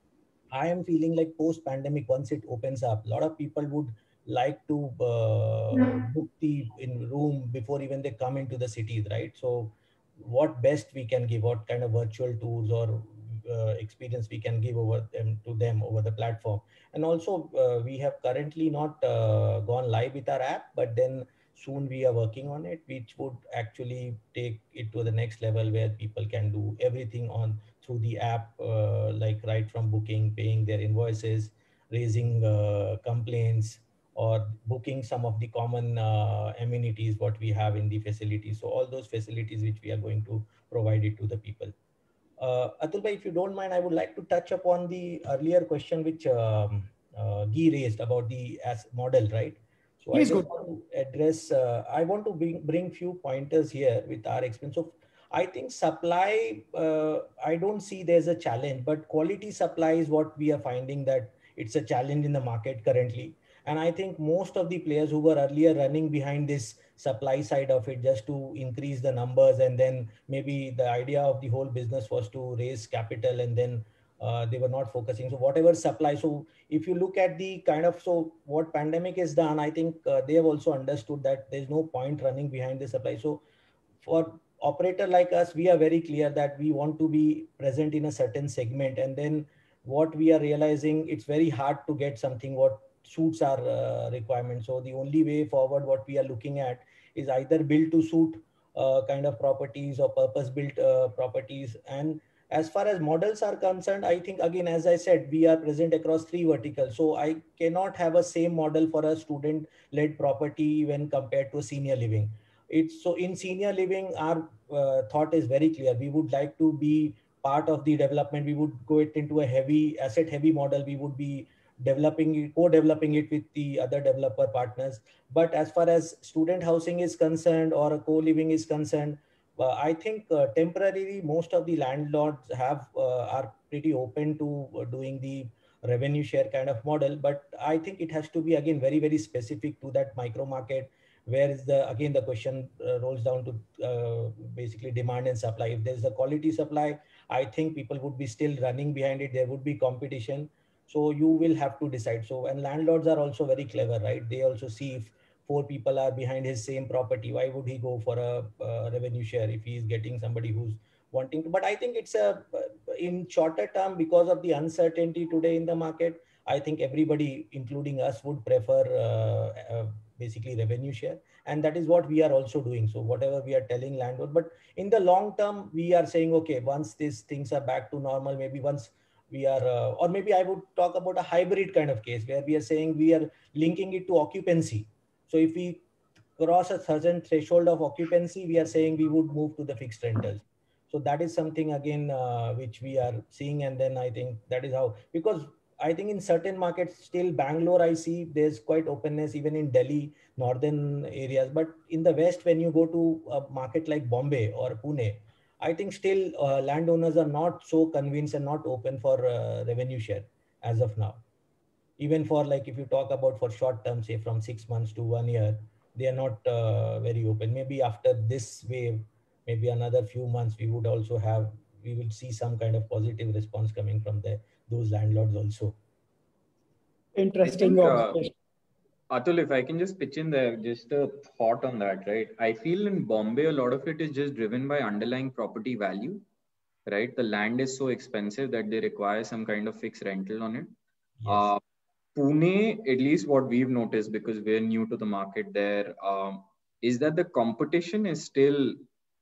I am feeling like post pandemic, once it opens up, a lot of people would like to book the in room before even they come into the cities, right? So what best we can give, what kind of virtual tours or experience we can give over them to them over the platform. And also we have currently not gone live with our app, but then soon we are working on it, which would actually take it to the next level where people can do everything on through the app, like right from booking, paying their invoices, raising complaints, or booking some of the common amenities what we have in the facility. So all those facilities which we are going to provide it to the people. Atul bhai, if you don't mind, I would like to touch upon the earlier question which Guy raised about the as model, right? So I just want to address, I want to bring few pointers here with our experience. So I think supply, I don't see there's a challenge, but quality supply is what we are finding that it's a challenge in the market currently. And I think most of the players who were earlier running behind this supply side of it just to increase the numbers, and then maybe the idea of the whole business was to raise capital, and then they were not focusing. So whatever supply, so if you look at the kind of, so what pandemic has done, I think they have also understood that there's no point running behind the supply. So for operator like us, we are very clear that we want to be present in a certain segment, and then what we are realizing, it's very hard to get something what suits our requirements. So the only way forward what we are looking at is either build to suit kind of properties or purpose built properties. And as far as models are concerned, I think again, as I said, we are present across 3 verticals. So I cannot have a same model for a student led property when compared to a senior living. It's so in senior living, our thought is very clear. We would like to be part of the development. We would go it into a heavy asset heavy model. We would be developing it, co-developing it with the other developer partners. But as far as student housing is concerned or a co-living is concerned, I think temporarily most of the landlords have are pretty open to doing the revenue share kind of model. But I think it has to be again very, very specific to that micro market, where is the, again, the question rolls down to basically demand and supply. If there's a quality supply, I think people would be still running behind it. There would be competition. So you will have to decide. So, and landlords are also very clever, right? They also see if 4 people are behind his same property, why would he go for a revenue share if he is getting somebody who's wanting to? But I think it's a, in shorter term, because of the uncertainty today in the market, I think everybody, including us, would prefer basically revenue share. And that is what we are also doing. So whatever we are telling landlord, but in the long term, we are saying, okay, once these things are back to normal, maybe once we are, or maybe I would talk about a hybrid kind of case where we are saying we are linking it to occupancy. So if we cross a certain threshold of occupancy, we are saying we would move to the fixed rentals. So that is something again, which we are seeing. And then I think that is how, because I think in certain markets, still Bangalore, I see there's quite openness, even in Delhi, northern areas. But in the West, when you go to a market like Bombay or Pune, I think still landowners are not so convinced and not open for revenue share as of now. Even for like, if you talk about for short term, say from 6 months to 1 year, they are not very open. Maybe after this wave, maybe another few months, we would also have, we will see some kind of positive response coming from those landlords also. Interesting. Atul, if I can just pitch in there, just a thought on that, right? I feel in Bombay, a lot of it is just driven by underlying property value, right? The land is so expensive that they require some kind of fixed rental on it. Yes. Pune, at least what we've noticed, because we're new to the market there, is that the competition is still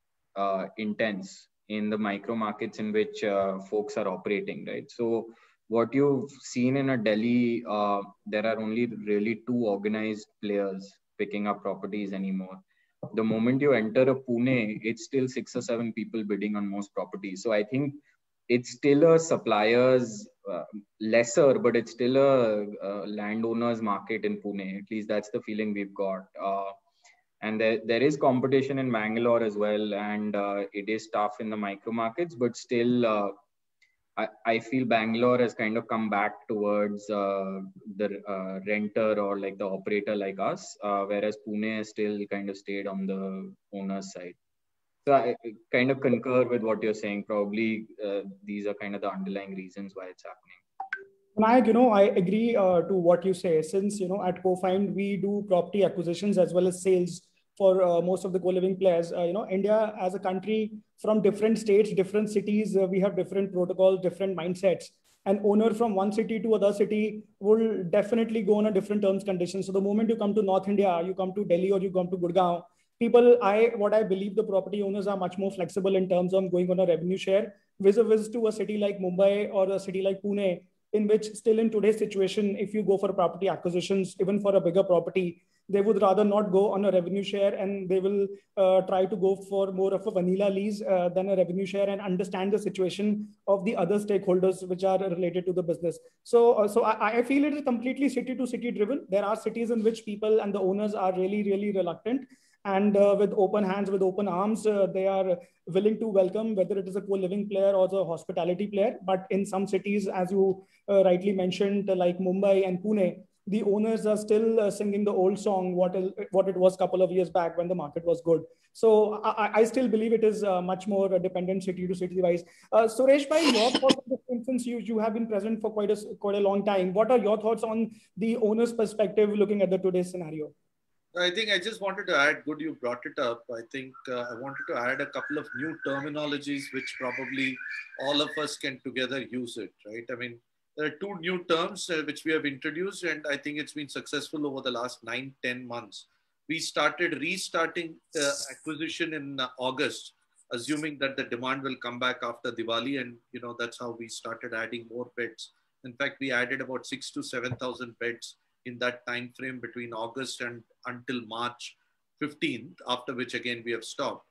intense in the micro markets in which folks are operating, right? So what you've seen in a Delhi, there are only really two organized players picking up properties anymore. The moment you enter a Pune, it's still 6 or 7 people bidding on most properties. So I think it's still a supplier's lesser, but it's still a landowner's market in Pune. At least that's the feeling we've got. And there is competition in Bangalore as well, and it is tough in the micro markets, but still, I feel Bangalore has kind of come back towards the renter or like the operator like us, whereas Pune has still kind of stayed on the owner's side. So I kind of concur with what you're saying. Probably these are kind of the underlying reasons why it's happening. Vinayak, I agree to what you say. Since, at CoFind, we do property acquisitions as well as sales for most of the co-living players. India as a country, from different states, different cities, we have different protocols, different mindsets. An owner from one city to other city will definitely go on a different terms conditions. So the moment you come to North India, you come to Delhi or you come to Gurgaon, what I believe the property owners are much more flexible in terms of going on a revenue share vis-a-vis to a city like Mumbai or a city like Pune, in which still in today's situation, if you go for property acquisitions, even for a bigger property, they would rather not go on a revenue share, and they will try to go for more of a vanilla lease than a revenue share, and understand the situation of the other stakeholders which are related to the business. So I feel it is completely city to city driven. There are cities in which people and the owners are really, really reluctant. And with open hands, with open arms, they are willing to welcome whether it is a co-living player or the hospitality player. But in some cities, as you rightly mentioned, like Mumbai and Pune, the owners are still singing the old song, what it was a couple of years back when the market was good. So I still believe it is much more dependent city to city wise. Suresh bhai, your thoughts on this, since you have been present for quite a long time. What are your thoughts on the owner's perspective looking at the today's scenario? I think I just wanted to add, good you brought it up. I think I wanted to add a couple of new terminologies which probably all of us can together use it, right? I mean, there are two new terms which we have introduced, and I think it's been successful over the last 9-10 months. We started restarting acquisition in August, assuming that the demand will come back after Diwali, and that's how we started adding more beds. In fact, we added about 6,000 to 7,000 beds in that time frame between August and until March 15th, after which again we have stopped.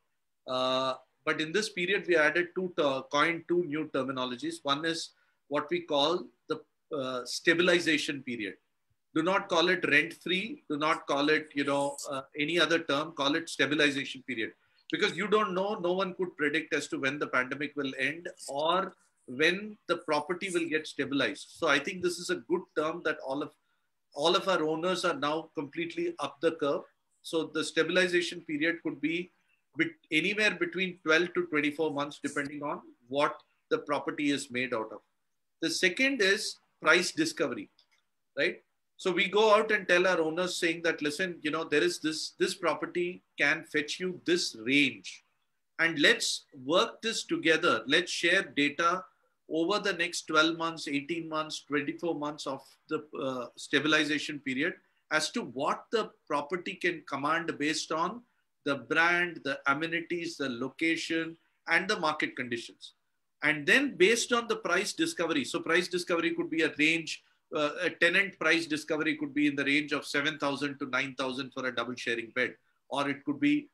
But in this period, we added coined two new terminologies. One is what we call the stabilization period. Do not call it rent-free. Do not call it, any other term. Call it stabilization period. Because you don't know, no one could predict as to when the pandemic will end or when the property will get stabilized. So I think this is a good term that all of our owners are now completely up the curve. So the stabilization period could be anywhere between 12 to 24 months, depending on what the property is made out of. The second is price discovery, right? So we go out and tell our owners saying that, listen, there is this property can fetch you this range, and let's work this together. Let's share data over the next 12 months, 18 months, 24 months of the stabilization period as to what the property can command based on the brand, the amenities, the location, and the market conditions. And then based on the price discovery, so price discovery could be a range, a tenant price discovery could be in the range of 7,000 to 9,000 for a double sharing bed, or it could be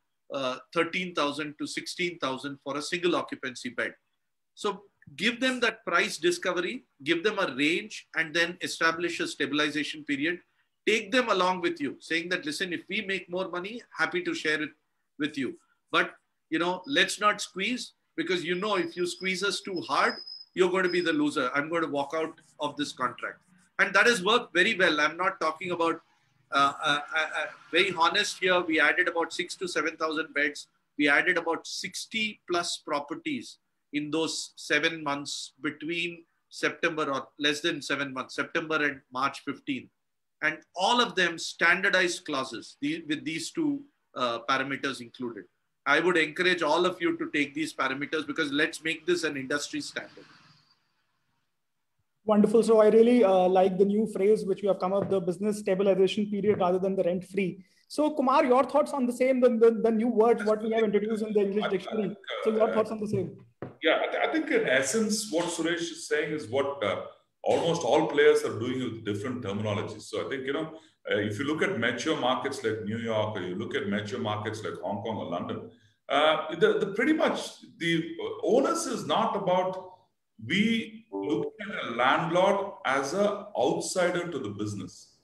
13,000 to 16,000 for a single occupancy bed. So give them that price discovery, give them a range, and then establish a stabilization period. Take them along with you, saying that, listen, if we make more money, happy to share it with you. But, let's not squeeze, because, if you squeeze us too hard, you're going to be the loser. I'm going to walk out of this contract. And that has worked very well. I'm not talking about, very honest here, we added about 6,000 to 7,000 beds. We added about 60 plus properties in those 7 months between September, or less than 7 months, September and March 15th. and all of them standardized clauses with these two parameters included. I would encourage all of you to take these parameters because let's make this an industry standard. Wonderful. So I really like the new phrase which you have come up, the business stabilization period rather than the rent free. So Kumar, your thoughts on the same, the new words, what we have introduced in the English dictionary. So your thoughts on the same. Yeah, I think in essence, what Suresh is saying is what almost all players are doing with different terminologies. So I think, if you look at mature markets like New York, or you look at mature markets like Hong Kong or London, pretty much the onus is not about we look at a landlord as an outsider to the business.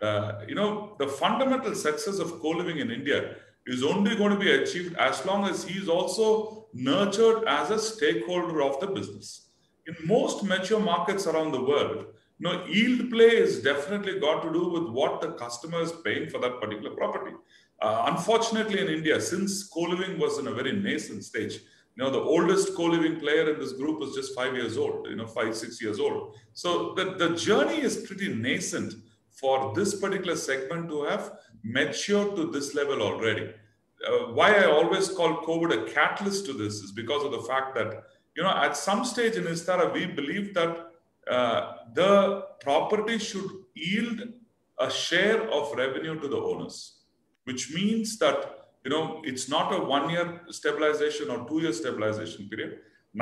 The fundamental success of co-living in India is only going to be achieved as long as he is also nurtured as a stakeholder of the business. In most mature markets around the world, yield play is definitely got to do with what the customer is paying for that particular property. Unfortunately, in India, since co-living was in a very nascent stage, the oldest co-living player in this group is just 5 years old, 5-6 years old. So the journey is pretty nascent for this particular segment to have matured to this level already. Why I always call COVID a catalyst to this is because of the fact that, at some stage in Istara, we believe that the property should yield a share of revenue to the owners, which means that it's not a 1-year stabilization or 2-year stabilization period.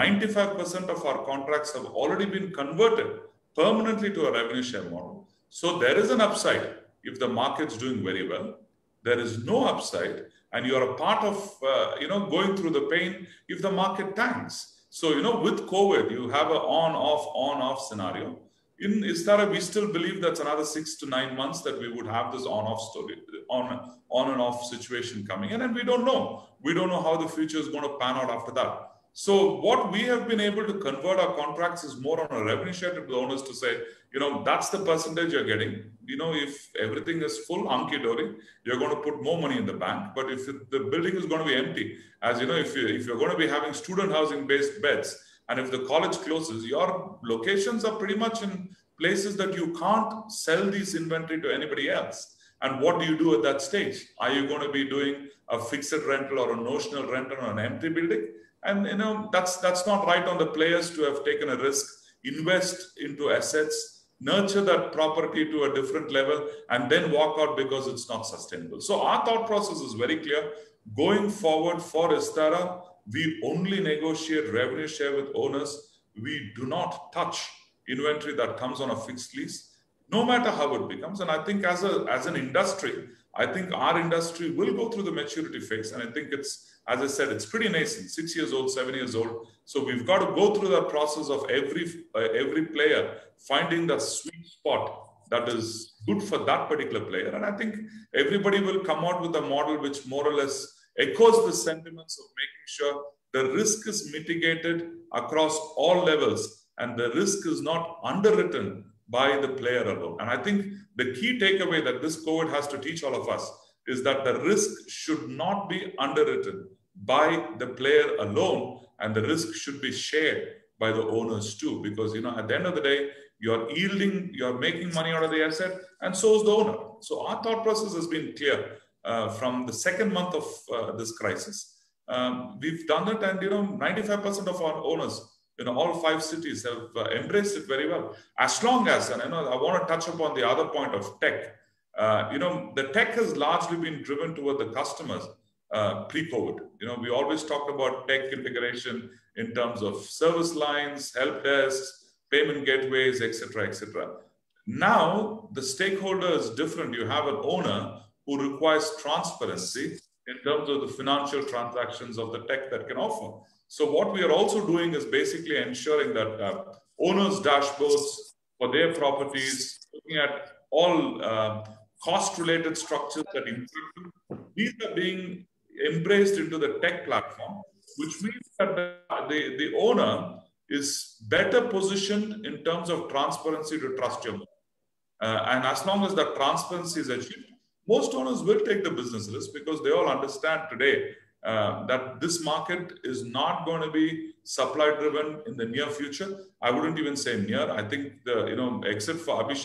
95% of our contracts have already been converted permanently to a revenue share model. So there is an upside if the market's doing very well. There is no upside, and you are a part of going through the pain if the market tanks. So with COVID, you have an on-off scenario. In Istara, we still believe that's another 6 to 9 months that we would have this on-off story, on and off situation coming in, and we don't know. We don't know how the future is going to pan out after that. So what we have been able to convert our contracts is more on a revenue share to the owners to say, that's the percentage you're getting. If everything is full, hunky-dory, you're going to put more money in the bank. But if the building is going to be empty, as if you're going to be having student housing-based beds, and if the college closes, your locations are pretty much in places that you can't sell this inventory to anybody else. And what do you do at that stage? Are you going to be doing a fixed rental or a notional rental on an empty building? And that's not right on the players to have taken a risk, invest into assets, nurture that property to a different level, and then walk out because it's not sustainable. So our thought process is very clear. Going forward for Istara, we only negotiate revenue share with owners. We do not touch inventory that comes on a fixed lease, no matter how it becomes. And I think as an industry, I think our industry will go through the maturity phase. And I think it's, as I said, it's pretty nascent, 6 years old, 7 years old. So we've got to go through that process of every player finding that sweet spot that is good for that particular player. And I think everybody will come out with a model which more or less echoes the sentiments of making sure the risk is mitigated across all levels and the risk is not underwritten by the player alone. And I think the key takeaway that this COVID has to teach all of us is that the risk should not be underwritten by the player alone, and the risk should be shared by the owners too, because at the end of the day, you're making money out of the asset, and so is the owner. So our thought process has been clear from the second month of this crisis. We've done it, and 95% of our owners, all 5 cities have embraced it very well. As long as, and I want to touch upon the other point of tech. The tech has largely been driven toward the customers pre-COVID. We always talked about tech integration in terms of service lines, help desks, payment gateways, etc., etc. Now the stakeholder is different. You have an owner who requires transparency in terms of the financial transactions of the tech that can offer. So what we are also doing is basically ensuring that owners' dashboards for their properties, looking at all cost-related structures that impact, these are being embraced into the tech platform, which means that the owner is better positioned in terms of transparency to trust your money. And as long as that transparency is achieved, most owners will take the business risk because they all understand today that this market is not going to be supply driven in the near future. I wouldn't even say near. I think except for Abhishek,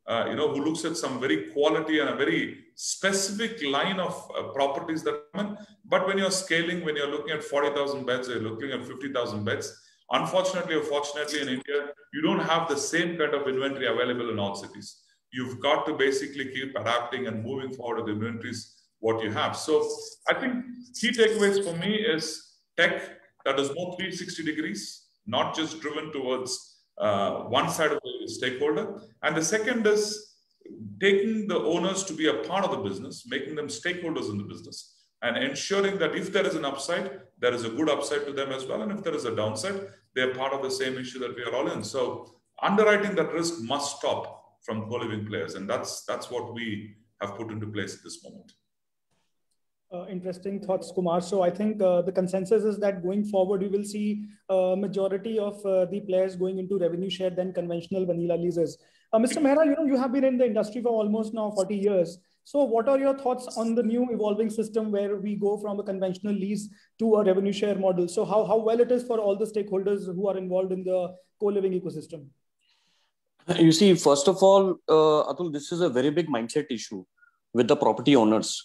who looks at some very quality and a very specific line of properties that come in. But when you're scaling, when you're looking at 40,000 beds, or you're looking at 50,000 beds, unfortunately or fortunately in India, you don't have the same kind of inventory available in all cities. You've got to basically keep adapting and moving forward with the inventories, what you have. So I think key takeaways for me is tech that is more 360 degrees, not just driven towards one side of the stakeholder. And the second is taking the owners to be a part of the business, making them stakeholders in the business, and ensuring that if there is an upside, there is a good upside to them as well. And if there is a downside, they're part of the same issue that we are all in. So underwriting that risk must stop from co-living players. And that's what we have put into place at this moment. Interesting thoughts, Kumar. So I think the consensus is that going forward, we will see majority of the players going into revenue share than conventional vanilla leases. Mr. Mehra, you have been in the industry for almost now 40 years. So what are your thoughts on the new evolving system where we go from a conventional lease to a revenue share model? So how well it is for all the stakeholders who are involved in the co-living ecosystem? You see, first of all, Atul, this is a very big mindset issue with the property owners.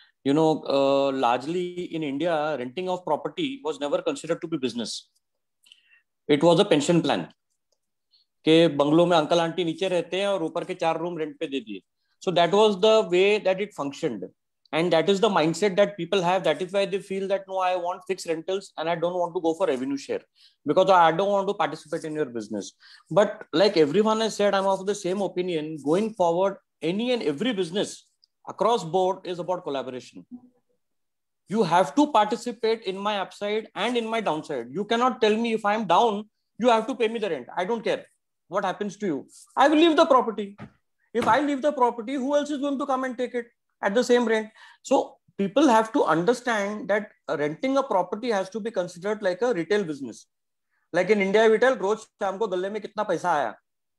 Largely in India, renting of property was never considered to be business. It was a pension plan. के बंगलों में uncle aunty नीचे रहते हैं और ऊपर के 4 room rent पे दे दिए. So that was the way that it functioned. And that is the mindset that people have. That is why they feel that, no, I want fixed rentals and I don't want to go for revenue share because I don't want to participate in your business. But like everyone has said, I'm of the same opinion. Going forward, any and every business across board is about collaboration. You have to participate in my upside and in my downside. You cannot tell me if I'm down, you have to pay me the rent. I don't care what happens to you. I will leave the property. If I leave the property, who else is going to come and take it at the same rent? So people have to understand that renting a property has to be considered like a retail business. Like in India, we tell, रोज शाम को गल्ले में कितना पैसा आया?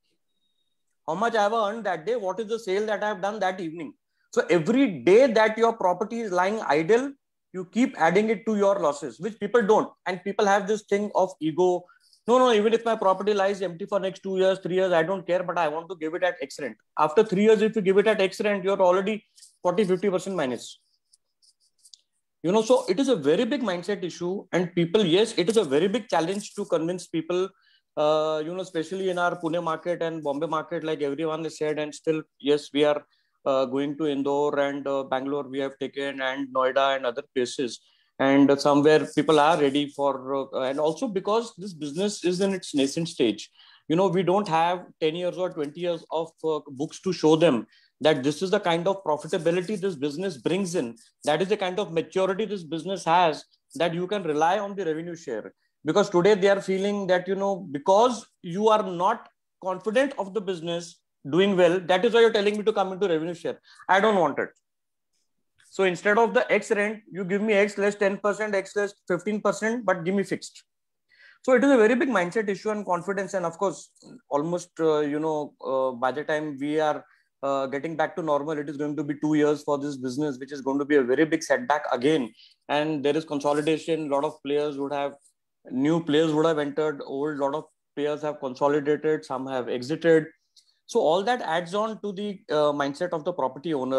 How much I have earned that day? What is the sale that I have done that evening? So every day that your property is lying idle, you keep adding it to your losses, which people don't. And people have this thing of ego. No, even if my property lies empty for next 2 years, 3 years, I don't care, but I want to give it at X rent. After 3 years, if you give it at X rent, you're already 40-50% minus. So it is a very big mindset issue. And people, yes, it is a very big challenge to convince people, especially in our Pune market and Bombay market, like everyone has said. And still, yes, we are going to Indore and Bangalore we have taken, and Noida and other places. And somewhere people are ready for, and also because this business is in its nascent stage. We don't have 10 years or 20 years of books to show them that this is the kind of profitability this business brings in. That is the kind of maturity this business has, that you can rely on the revenue share. Because today they are feeling that, because you are not confident of the business doing well, that is why you're telling me to come into revenue share. I don't want it. So instead of the X rent, you give me X less 10%, X less 15%, but give me fixed. So it is a very big mindset issue and confidence. And of course, almost, by the time we are getting back to normal, it is going to be 2 years for this business, which is going to be a very big setback again. And there is consolidation. A lot of players new players would have entered, old, lot of players have consolidated, some have exited. So all that adds on to the mindset of the property owner,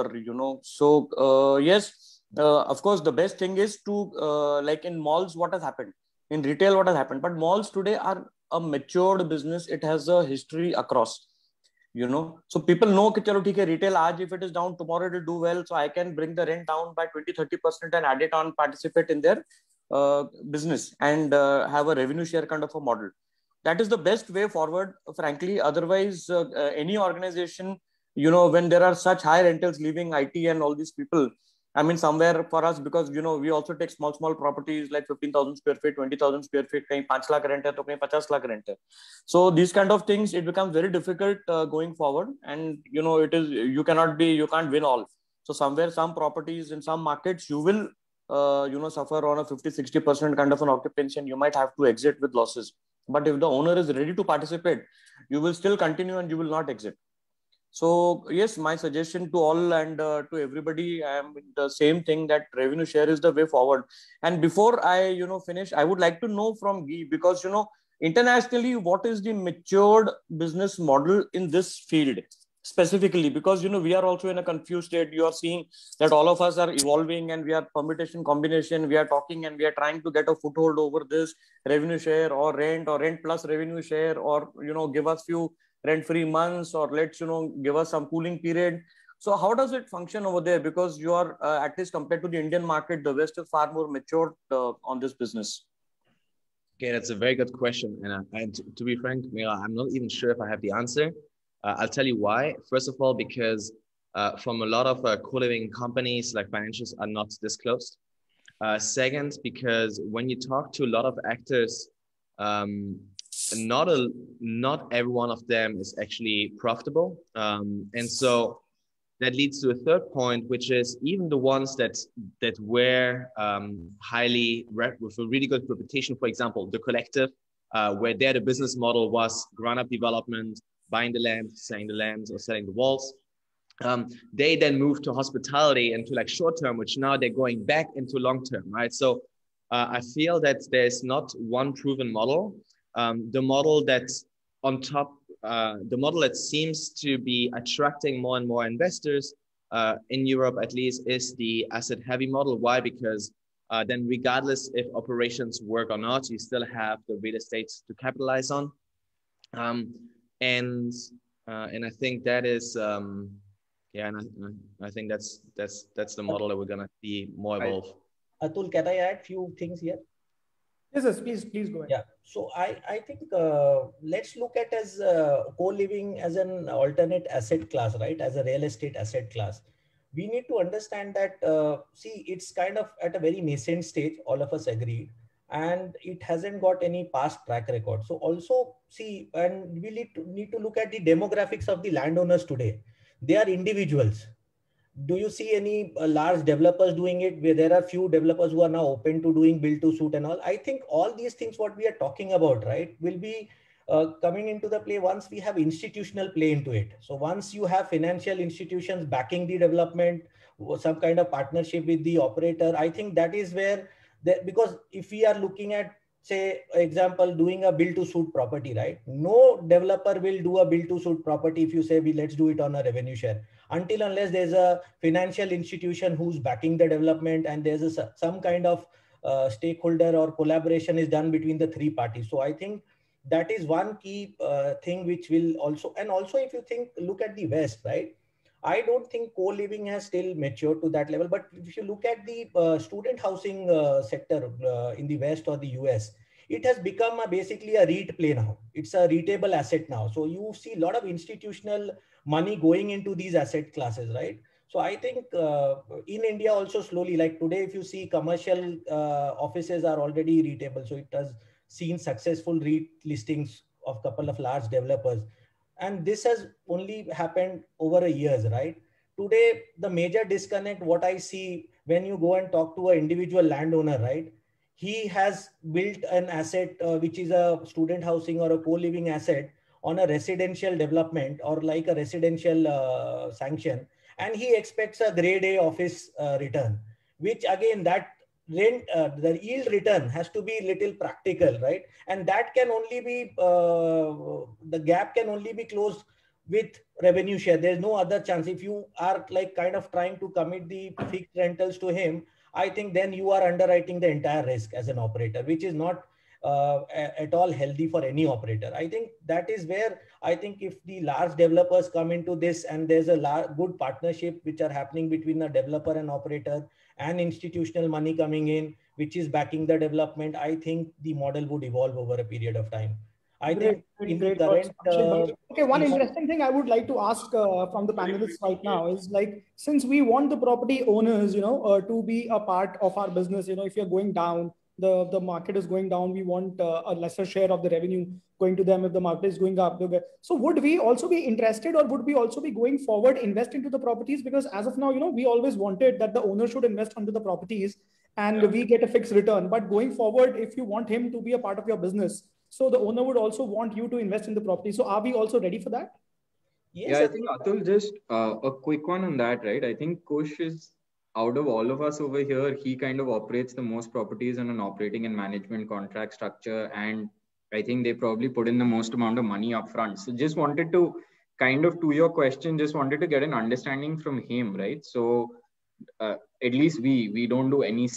So yes, of course, the best thing is to, like in malls, what has happened? In retail, what has happened? But malls today are a matured business. It has a history across, So people know that retail, aaj if it is down, tomorrow it will do well. So I can bring the rent down by 20-30% and add it on, participate in their business and have a revenue share kind of a model. That is the best way forward, frankly. Otherwise, any organization, when there are such high rentals leaving IT and all these people, I mean, somewhere for us, because, we also take small properties like 15,000 square feet, 20,000 square feet, kahin 5 lakh rent hai, to kahin 50 lakh rent hai. So these kind of things, it becomes very difficult going forward. And, you can't win all. So somewhere, some properties in some markets, you will, suffer on a 50-60% kind of an occupancy, and you might have to exit with losses. But if the owner is ready to participate, you will still continue and you will not exit. So yes, my suggestion to all and to everybody, I am the same thing, that revenue share is the way forward. And before I, finish, I would like to know from Guy, because, internationally, what is the matured business model in this field? specifically, because we are also in a confused state. You are seeing that all of us are evolving, and we are permutation combination, we are talking, and we are trying to get a foothold over this revenue share or rent plus revenue share, or give us few rent-free months, or let's give us some cooling period. So how does it function over there? Because you are at least compared to the Indian market, the West is far more matured on this business. Okay, that's a very good question, and to be frank, Mira, I'm not even sure if I have the answer. I'll tell you why. First of all, because from a lot of co-living companies, like financials are not disclosed. Second, because when you talk to a lot of actors, not every one of them is actually profitable. And so that leads to a third point, which is even the ones that were highly with a really good reputation, for example, The Collective, where there the business model was ground-up development, buying the land, selling the land, or selling the walls. They then moved to hospitality and to like short-term, which now they're going back into long-term, right? So I feel that there's not one proven model. The model that's on top, the model that seems to be attracting more and more investors in Europe, at least, is the asset-heavy model. Why? Because then regardless if operations work or not, you still have the real estate to capitalize on. And I think that is and I think that's the model that we're gonna see more evolve. Atul, can I add few things here? Yes, please go ahead. Yeah, so I think let's look at as co-living as an alternate asset class, right? As a real estate asset class. We need to understand that, see, it's kind of at a very nascent stage, all of us agree, and it hasn't got any past track record. So also see, and we need to look at the demographics of the landowners today. They are individuals. Do you see any large developers doing it? Where there are few developers who are now open to doing build to suit and all. I think all these things what we are talking about, right, will be coming into the play once we have institutional play into it. So once you have financial institutions backing the development, some kind of partnership with the operator, I think that is where, because if we are looking at, say, example, doing a build to suit property, right? No developer will do a build to suit property if you say, let's do it on a revenue share, until unless there's a financial institution who's backing the development and there's some kind of stakeholder or collaboration is done between the three parties. So I think that is one key thing which will also, and also if you look at the West, right? I don't think co-living has still matured to that level. But if you look at the student housing sector in the West or the US, it has become basically a REIT play now. It's a REITable asset now. So you see a lot of institutional money going into these asset classes, right? So I think in India also slowly, like today, if you see commercial offices are already REITable. So it has seen successful REIT listings of a couple of large developers. And this has only happened over a years, right? Today, the major disconnect, what I see when you go and talk to an individual landowner, right? He has built an asset, which is a student housing or a co-living asset on a residential development or like a residential sanction. And he expects a grade A office return, which again, that rent, the yield return has to be little practical, right? And that can only be, the gap can only be closed with revenue share. There's no other chance. If you are like kind of trying to commit the fixed rentals to him, I think then you are underwriting the entire risk as an operator, which is not at all healthy for any operator. I think that is where I think if the large developers come into this and there's a good partnership which are happening between the developer and operator and institutional money coming in, which is backing the development, I think the model would evolve over a period of time. I think in the current... okay, one interesting thing I would like to ask from the panelists right now is like, since we want the property owners, to be a part of our business, if you're going down, the market is going down, we want a lesser share of the revenue going to them. If the market is going up, so would we also be interested, or would we also be going forward invest into the properties? Because as of now, we always wanted that the owner should invest into the properties and we get a fixed return. But going forward, if you want him to be a part of your business, so the owner would also want you to invest in the property. So are we also ready for that? Yes, yeah, I think Atul, just a quick one on that, right? I think Kush is, out of all of us over here, he kind of operates the most properties on an operating and management contract structure. And I think they probably put in the most amount of money up front. So just wanted to kind of to your question, just wanted to get an understanding from him, right? So at least we don't do any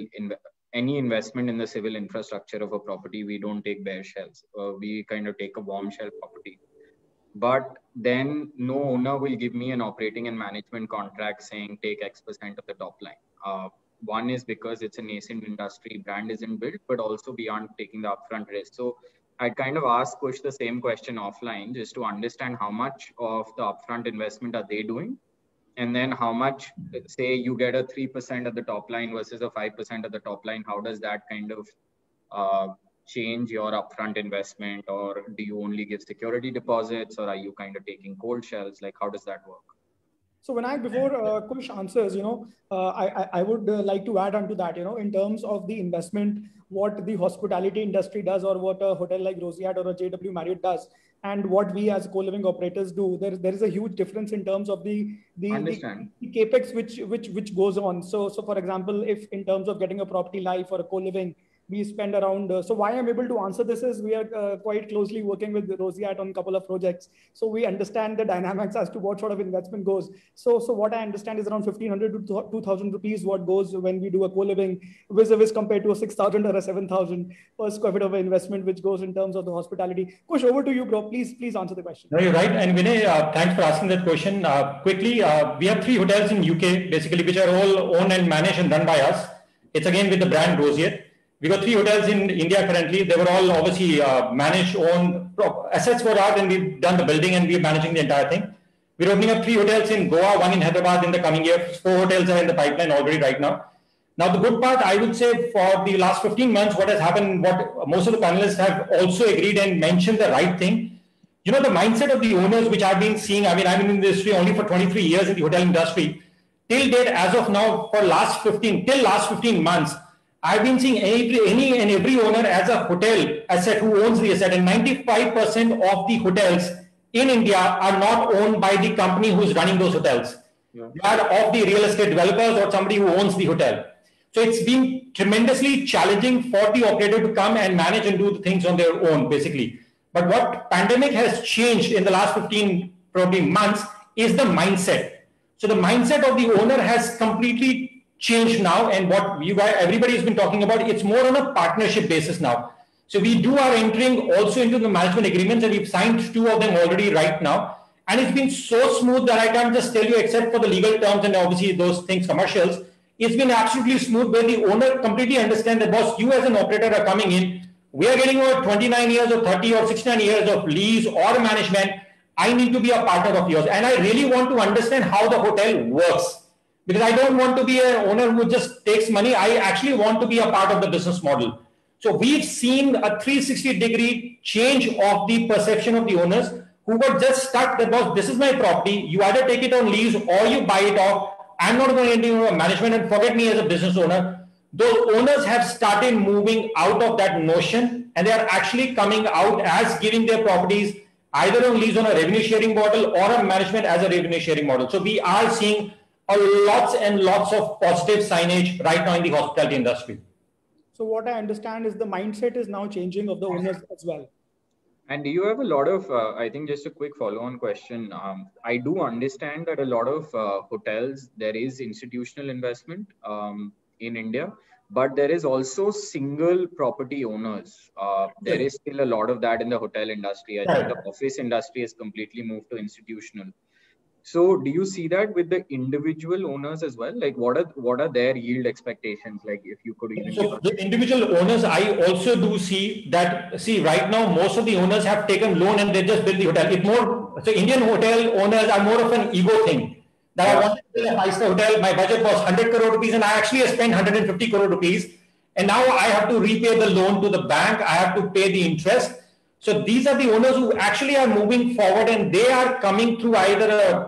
any investment in the civil infrastructure of a property. We don't take bare shells. We kind of take a warm shell property. But then no owner will give me an operating and management contract saying take X% of the top line. One is because it's a nascent industry, brand isn't built, but also beyond taking the upfront risk. So I'd kind of ask Kush the same question offline, just to understand how much of the upfront investment are they doing? And then how much, say you get a 3% of the top line versus a 5% of the top line, how does that kind of change your upfront investment? Or do you only give security deposits, or are you kind of taking cold shells? Like, how does that work? So before Kush answers, I would like to add on to that, in terms of the investment, what the hospitality industry does, or what a hotel like Roseate or a JW Marriott does, and what we as co-living operators do, there is a huge difference in terms of the capex which goes on. So for example, if in terms of getting a property live for a co-living, we spend around, so why I'm able to answer this is we are quite closely working with Roseate on a couple of projects. So we understand the dynamics as to what sort of investment goes. So what I understand is around 1,500 to 2,000 rupees what goes when we do a co-living, vis-a-vis compared to a 6,000 or a 7,000 per square feet of investment which goes in terms of the hospitality. Kush, over to you, bro. Please answer the question. No, you're right. And Vinay, thanks for asking that question. Quickly, we have 3 hotels in UK, basically, which are all owned and managed and run by us. It's again with the brand Roseate. We got 3 hotels in India currently. They were all obviously managed, owned, assets were ours, and we've done the building and we're managing the entire thing. We're opening up 3 hotels in Goa, 1 in Hyderabad in the coming year. 4 hotels are in the pipeline already right now. Now, the good part, I would say, for the last 15 months, what has happened, what most of the panelists have also agreed and mentioned the right thing. The mindset of the owners, which I've been seeing, I've been in the industry only for 23 years in the hotel industry. Till date, as of now, till last 15 months, I've been seeing any and every owner as a hotel asset who owns the asset, and 95% of the hotels in India are not owned by the company who's running those hotels. Yeah. They are of the real estate developers or somebody who owns the hotel. So it's been tremendously challenging for the operator to come and manage and do the things on their own, basically. But what pandemic has changed in the last 15 probably months is the mindset. So the mindset of the owner has completely changed now, and what everybody has been talking about, it's more on a partnership basis now. So we are entering also into the management agreements, and we've signed 2 of them already right now. And it's been so smooth that I can't just tell you, except for the legal terms and obviously those things, commercials. It's been absolutely smooth where the owner completely understands that, boss, you as an operator are coming in. We are getting over 29 years or 30 or 69 years of lease or management. I need to be a partner of yours. And I really want to understand how the hotel works. Because I don't want to be an owner who just takes money. I actually want to be a part of the business model. So we've seen a 360-degree change of the perception of the owners who were just stuck that, boss, this is my property. You either take it on lease or you buy it off. I'm not going to get into management and forget me as a business owner. Those owners have started moving out of that notion, and they are actually coming out as giving their properties either on lease on a revenue sharing model or a management as a revenue sharing model. So we are seeing lots and lots of positive signage right now in the hospitality industry. So what I understand is the mindset is now changing of the owners as well. And do you have a lot of, I think just a quick follow-on question. I do understand that a lot of hotels, there is institutional investment in India, but there is also single property owners. There is still a lot of that in the hotel industry. I think the office industry has completely moved to institutional. So do you see that with the individual owners as well? Like what are their yield expectations? Like if you could even... So the individual owners, I also do see that, right now, most of the owners have taken loan and they just build the hotel. It's more, so Indian hotel owners are more of an ego thing. That I wanted to build a 5-star hotel, my budget was 100 crore rupees and I actually spent 150 crore rupees. And now I have to repay the loan to the bank. I have to pay the interest. So these are the owners who actually are moving forward, and they are coming through either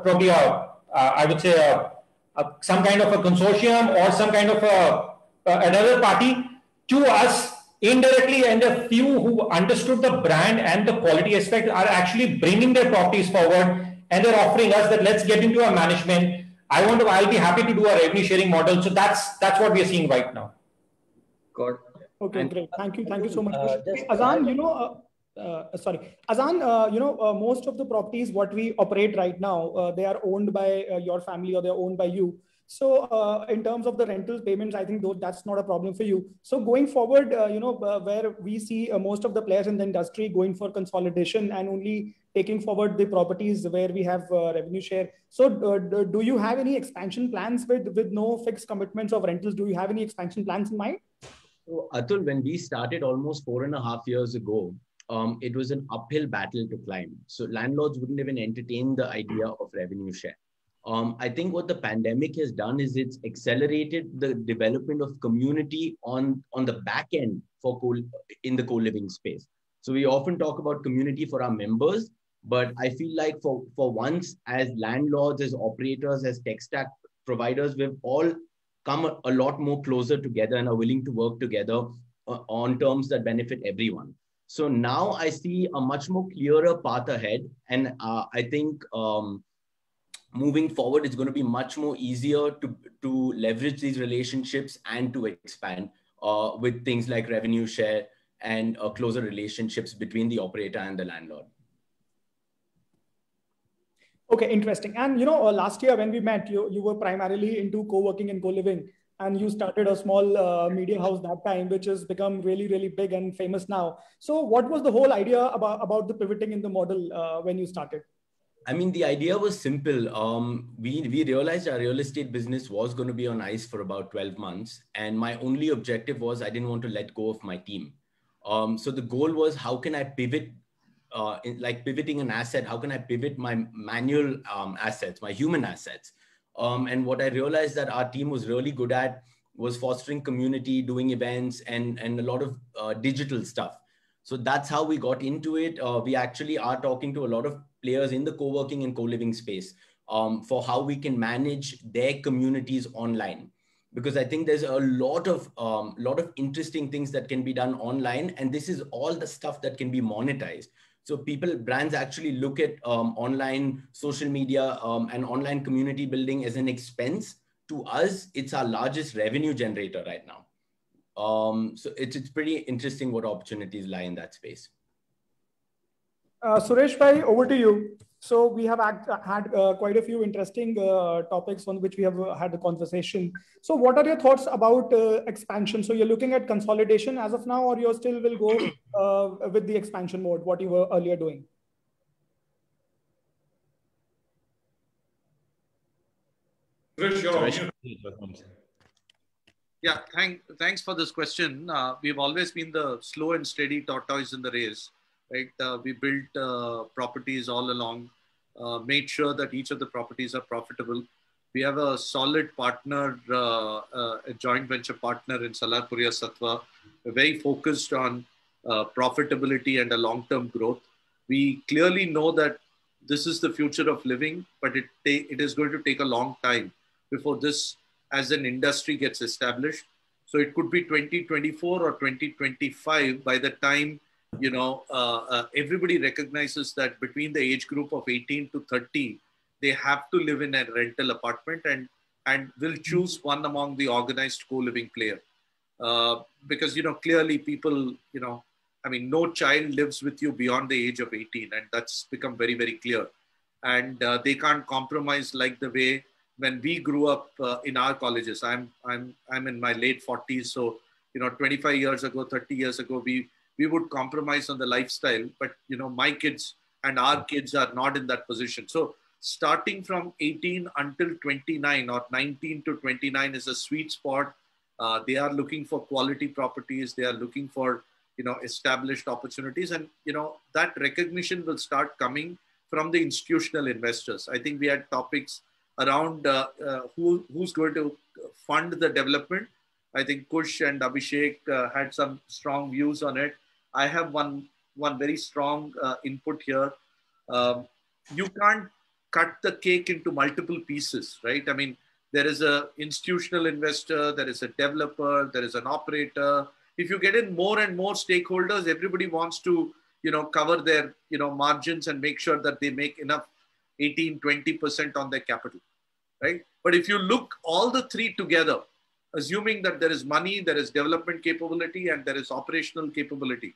I would say some kind of a consortium or some kind of another party to us indirectly, and a few who understood the brand and the quality aspect are actually bringing their properties forward, and they're offering us that let's get into a management. I'll be happy to do a revenue sharing model. So that's what we are seeing right now. Good. Okay, great. Thank you so much. Azan, sorry, Azan, most of the properties what we operate right now, they are owned by your family or they're owned by you. So in terms of the rental payments, I think that's not a problem for you. So going forward, where we see most of the players in the industry going for consolidation and only taking forward the properties where we have revenue share. So do you have any expansion plans with no fixed commitments of rentals? Do you have any expansion plans in mind? So Atul, when we started almost 4.5 years ago, it was an uphill battle to climb. So landlords wouldn't even entertain the idea of revenue share. I think what the pandemic has done is it's accelerated the development of community on the back end in the co-living space. So we often talk about community for our members, but I feel like for once, as landlords, as operators, as tech stack providers, we've all come a lot more closer together and are willing to work together on terms that benefit everyone. So now I see a much more clearer path ahead. And I think moving forward, it's going to be much more easier to leverage these relationships and to expand with things like revenue share and closer relationships between the operator and the landlord. Okay, interesting. And last year when we met, you were primarily into co-working and co-living, and you started a small media house that time, which has become really, really big and famous now. So what was the whole idea about the pivoting in the model when you started? I mean, the idea was simple. We realized our real estate business was going to be on ice for about 12 months. And my only objective was I didn't want to let go of my team. So the goal was, how can I pivot, like pivoting an asset, how can I pivot my manual assets, my human assets? And what I realized that our team was really good at was fostering community, doing events, and a lot of digital stuff. So that's how we got into it. We actually are talking to a lot of players in the co-working and co-living space for how we can manage their communities online. Because I think there's a lot of interesting things that can be done online. And this is all the stuff that can be monetized. So brands actually look at online social media and online community building as an expense. To us, it's our largest revenue generator right now. So it's pretty interesting what opportunities lie in that space. Suresh bhai, over to you. So we have had quite a few interesting topics on which we have had a conversation. So what are your thoughts about expansion? So you're looking at consolidation as of now, or you still will go with the expansion mode, what you were earlier doing? Yeah, thanks for this question. We've always been the slow and steady tortoise in the race, right? We built properties all along, made sure that each of the properties are profitable. We have a solid partner, a joint venture partner in Salarpuria Sattva. We're very focused on profitability and a long-term growth. We clearly know that this is the future of living, but it is going to take a long time before this as an industry gets established. So it could be 2024 or 2025 by the time, everybody recognizes that between the age group of 18 to 30, they have to live in a rental apartment and will choose one among the organized co-living player. Because, clearly people, no child lives with you beyond the age of 18, and that's become very, very clear. And they can't compromise like the way when we grew up in our colleges. I'm in my late 40s. So, 25 years ago, 30 years ago, we would compromise on the lifestyle, but, my kids and our kids are not in that position. So starting from 18 until 29 or 19 to 29 is a sweet spot. They are looking for quality properties. They are looking for, established opportunities. And, that recognition will start coming from the institutional investors. I think we had topics around who's going to fund the development. I think Kush and Abhishek had some strong views on it. I have one very strong input here. You can't cut the cake into multiple pieces, right? I mean, there is an institutional investor, there is a developer, there is an operator. If you get in more and more stakeholders, everybody wants to, cover their, margins and make sure that they make enough 18, 20% on their capital, right? But if you look all the three together, assuming that there is money, there is development capability, and there is operational capability,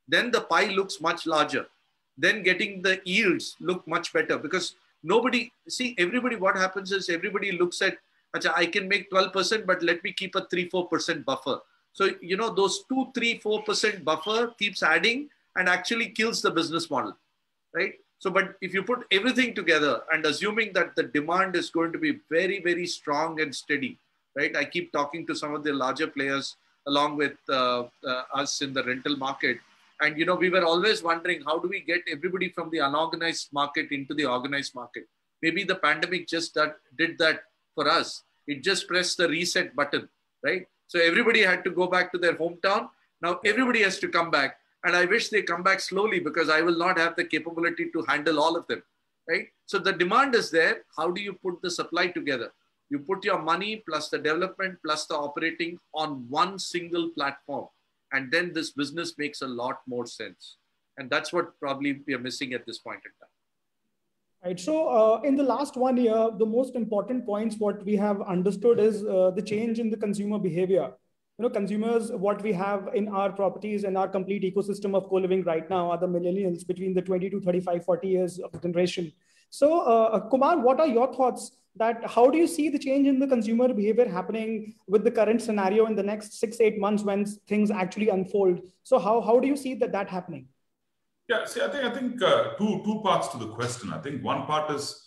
then the pie looks much larger. Then getting the yields look much better, because everybody, what happens is everybody looks at, I can make 12%, but let me keep a 3-4% buffer. So, those 2-3-4% buffer keeps adding and actually kills the business model, right? So, but if you put everything together and assuming that the demand is going to be very, very strong and steady, right? I keep talking to some of the larger players along with us in the rental market. And, we were always wondering, how do we get everybody from the unorganized market into the organized market? Maybe the pandemic just did that for us. It just pressed the reset button, right? So everybody had to go back to their hometown. Now everybody has to come back. And I wish they come back slowly, because I will not have the capability to handle all of them, right? So the demand is there. How do you put the supply together? You put your money plus the development plus the operating on one single platform. And then this business makes a lot more sense. And that's what probably we are missing at this point in time. Right. So in the last 1 year, the most important points what we have understood is the change in the consumer behavior. Consumers, what we have in our properties and our complete ecosystem of co-living right now are the millennials between the 20 to 35, 40 years of the generation. So Kumar, what are your thoughts that how do you see the change in the consumer behavior happening with the current scenario in the next 6-8 months when things actually unfold? So how do you see that happening? Yeah, see, I think two parts to the question. I think one part is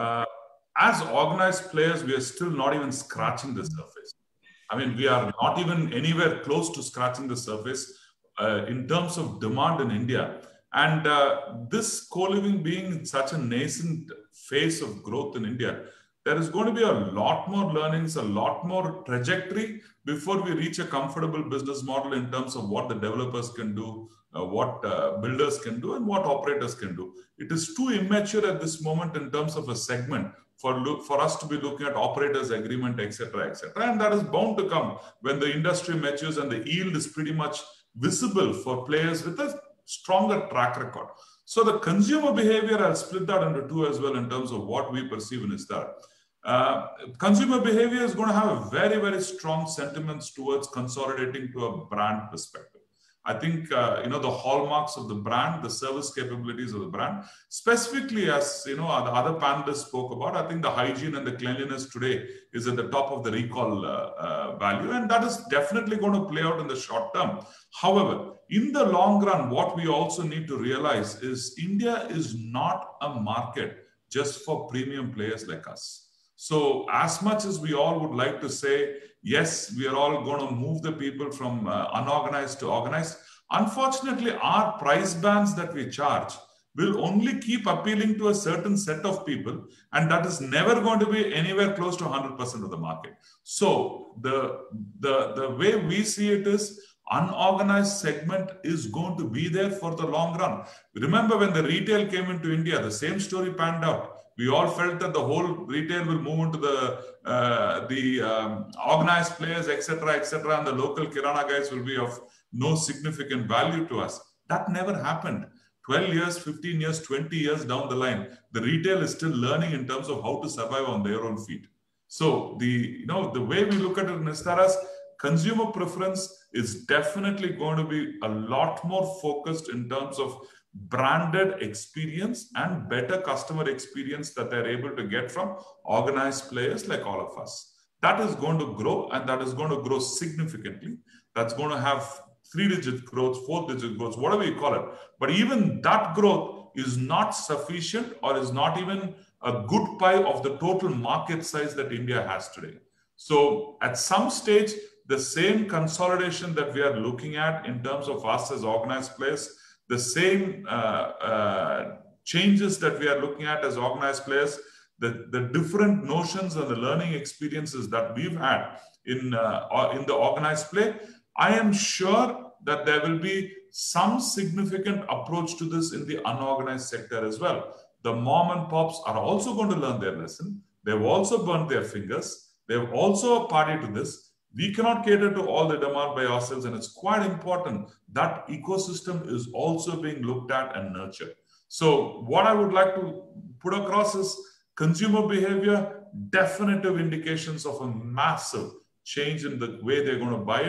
as organized players, we are still not even scratching the surface. I mean, we are not even anywhere close to scratching the surface in terms of demand in India. And this co-living being such a nascent phase of growth in India, there is going to be a lot more learnings, a lot more trajectory before we reach a comfortable business model in terms of what the developers can do, what builders can do, and what operators can do. It is too immature at this moment in terms of a segment for us to be looking at operators agreement, etc., etc. And that is bound to come when the industry matures and the yield is pretty much visible for players with a stronger track record. So the consumer behavior, I'll split that into two as well in terms of what we perceive in Istara. Consumer behavior is going to have a very, very strong sentiments towards consolidating to a brand perspective. I think, the hallmarks of the brand, the service capabilities of the brand, specifically as, the other panelists spoke about, I think the hygiene and the cleanliness today is at the top of the recall value. And that is definitely going to play out in the short term. However, in the long run, what we also need to realize is India is not a market just for premium players like us. So as much as we all would like to say, yes, we are all going to move the people from unorganized to organized, unfortunately, our price bands that we charge will only keep appealing to a certain set of people, and that is never going to be anywhere close to 100% of the market. So the way we see it is, unorganized segment is going to be there for the long run. Remember when the retail came into India, the same story panned out. We all felt that the whole retail will move into the organized players, etc., and the local kirana guys will be of no significant value to us. That never happened. 12 years, 15 years, 20 years down the line, the retail is still learning in terms of how to survive on their own feet. So the way we look at it in Istara's, consumer preference is definitely going to be a lot more focused in terms of branded experience and better customer experience that they're able to get from organized players like all of us. That is going to grow, and that is going to grow significantly. That's going to have 3-digit growth, 4-digit growth, whatever you call it. But even that growth is not sufficient or is not even a good pie of the total market size that India has today. So at some stage, the same consolidation that we are looking at in terms of us as organized players, the same changes that we are looking at as organized players, the different notions and the learning experiences that we've had in the organized play, I am sure that there will be some significant approach to this in the unorganized sector as well. The mom and pops are also going to learn their lesson. They've also burnt their fingers. They've also a party to this. We cannot cater to all the demand by ourselves, and it's quite important that ecosystem is also being looked at and nurtured. So what I would like to put across is consumer behavior, definitive indications of a massive change in the way they're going to buy it.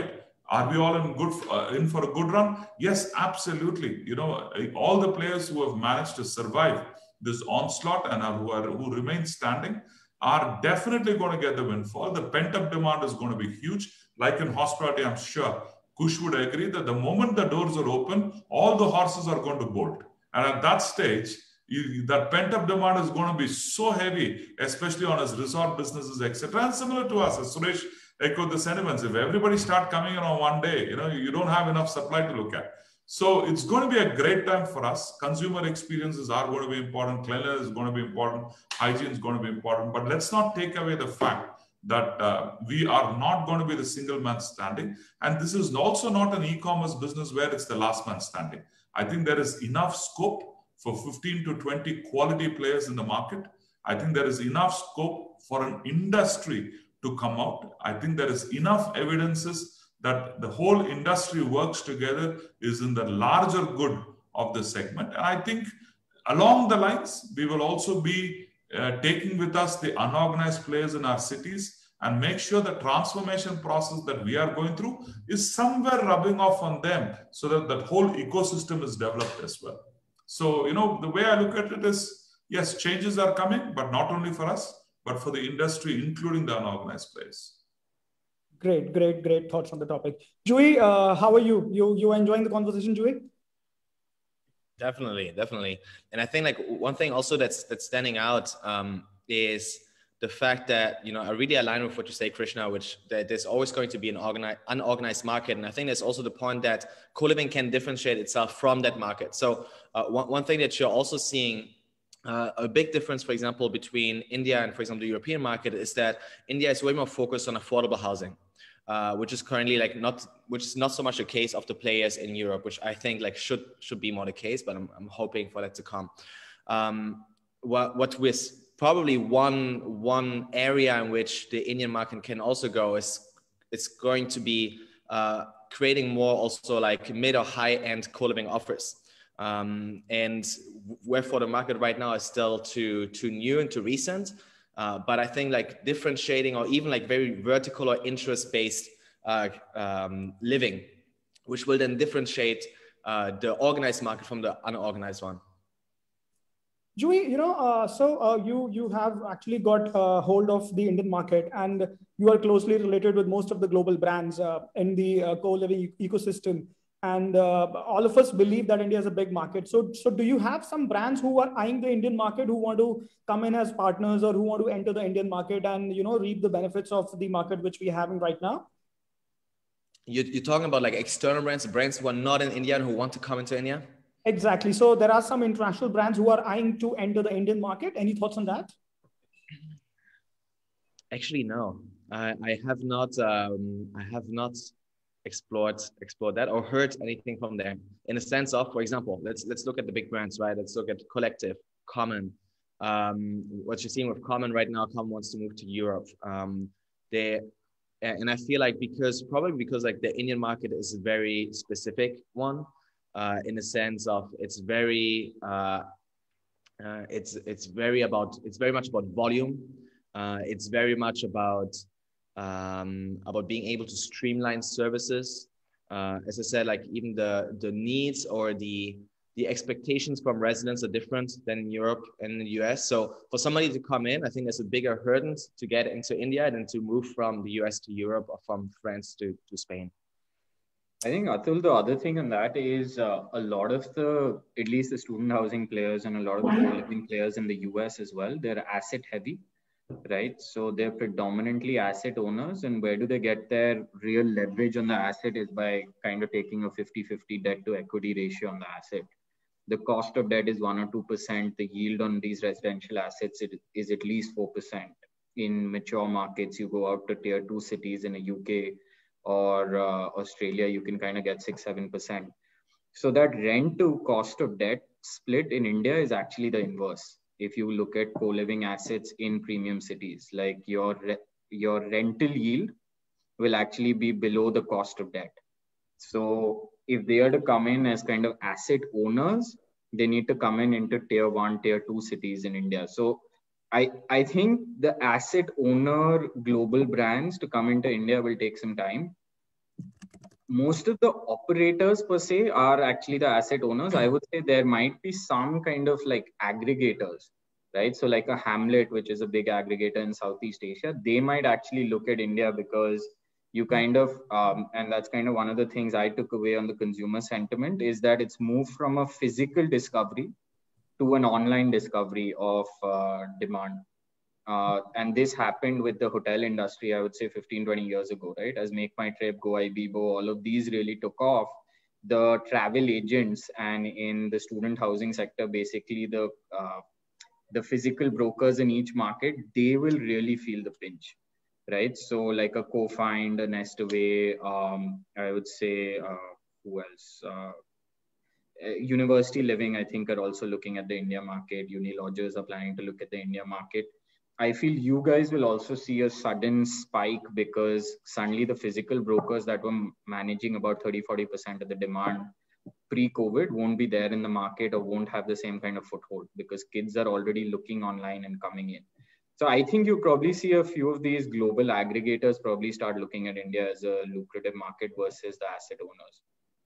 Are we all in for a good run? Yes, absolutely. You know, all the players who have managed to survive this onslaught and who remain standing are definitely going to get the windfall. The pent-up demand is going to be huge. Like in hospitality, I'm sure Kush would agree that the moment the doors are open, all the horses are going to bolt. And at that stage, that pent-up demand is going to be so heavy, especially on his resort businesses, etc. And similar to us, as Suresh echoed the sentiments, if everybody start coming in on one day, you know, you don't have enough supply to look at. So it's going to be a great time for us. Consumer experiences are going to be important. Cleanliness is going to be important. Hygiene is going to be important. But let's not take away the fact that we are not going to be the single man standing. And this is also not an e-commerce business where it's the last man standing. I think there is enough scope for 15 to 20 quality players in the market. I think there is enough scope for an industry to come out. I think there is enough evidences that the whole industry works together is in the larger good of the segment. And I think along the lines, we will also be taking with us the unorganized players in our cities and make sure the transformation process that we are going through is somewhere rubbing off on them so that that whole ecosystem is developed as well. So, you know, the way I look at it is, yes, changes are coming, but not only for us, but for the industry, including the unorganized players. Great thoughts on the topic. Joey, how are you? You enjoying the conversation, Joey? Definitely. And I think like one thing also that's standing out is the fact that, you know, I really align with what you say, Krishna, which that there's always going to be an unorganized market. And I think there's also the point that co-living can differentiate itself from that market. So one thing that you're also seeing a big difference, for example, between India and, for example, the European market is that India is way more focused on affordable housing. Which is currently like which is not so much the case of the players in Europe, which I think like should be more the case, but I'm hoping for that to come. What with probably one area in which the Indian market can also go is it's going to be creating more also like mid or high end co-living offers. And wherefore the market right now is still too new and too recent. But I think like differentiating or even like very vertical or interest-based living, which will then differentiate the organized market from the unorganized one. Joey, you know, you have actually got hold of the Indian market, and you are closely related with most of the global brands in the co-living ecosystem. And all of us believe that India is a big market. So do you have some brands who are eyeing the Indian market, who want to come in as partners or who want to enter the Indian market and, you know, reap the benefits of the market which we are having right now? You're talking about like external brands who are not in India and who want to come into India? Exactly. So there are some international brands who are eyeing to enter the Indian market. Any thoughts on that? Actually, no. I have not explored that or heard anything from them in the sense of, for example, let's look at the big brands, right? Let's look at Collective, Common. What you're seeing with Common right now, Common wants to move to Europe. And I feel like because like the Indian market is a very specific one, in the sense of it's very very much about volume. It's very much about being able to streamline services. As I said, like even the needs or the expectations from residents are different than in Europe and in the US. So for somebody to come in, I think there's a bigger hurdle to get into India than to move from the US to Europe or from France to Spain. I think, Atul, the other thing on that is a lot of at least the student housing players and a lot of the co-living players in the US as well, they're asset heavy, right? So they're predominantly asset owners, and where do they get their real leverage on the asset is by kind of taking a 50-50 debt to equity ratio on the asset. The cost of debt is 1 or 2%. The yield on these residential assets is at least 4%. In mature markets, you go out to tier 2 cities in the UK or Australia, you can kind of get 6-7%. So that rent to cost of debt split in India is actually the inverse. If you look at co-living assets in premium cities, like your rental yield will actually be below the cost of debt. So if they are to come in as kind of asset owners, they need to come into tier 1, tier 2 cities in India. So I think the asset owner global brands to come into India will take some time. most of the operators per se are actually the asset owners. I would say there might be some kind of like aggregators, right? So like a Hamlet, which is a big aggregator in Southeast Asia, they might actually look at India because you kind of, and that's kind of one of the things I took away on the consumer sentiment, is that it's moved from a physical discovery to an online discovery of demand. And this happened with the hotel industry, I would say 15, 20 years ago, right? As Make My Trip, GoIbibo, all of these really took off. The travel agents and in the student housing sector, basically the physical brokers in each market, they will really feel the pinch, right? So like a Co-Find, a Nestaway, I would say, who else? University Living, I think, are also looking at the India market. Unilodgers are planning to look at the India market. I feel you guys will also see a sudden spike because suddenly the physical brokers that were managing about 30-40% of the demand pre-COVID won't be there in the market or won't have the same kind of foothold because kids are already looking online and coming in. So I think you probably see a few of these global aggregators probably start looking at India as a lucrative market versus the asset owners.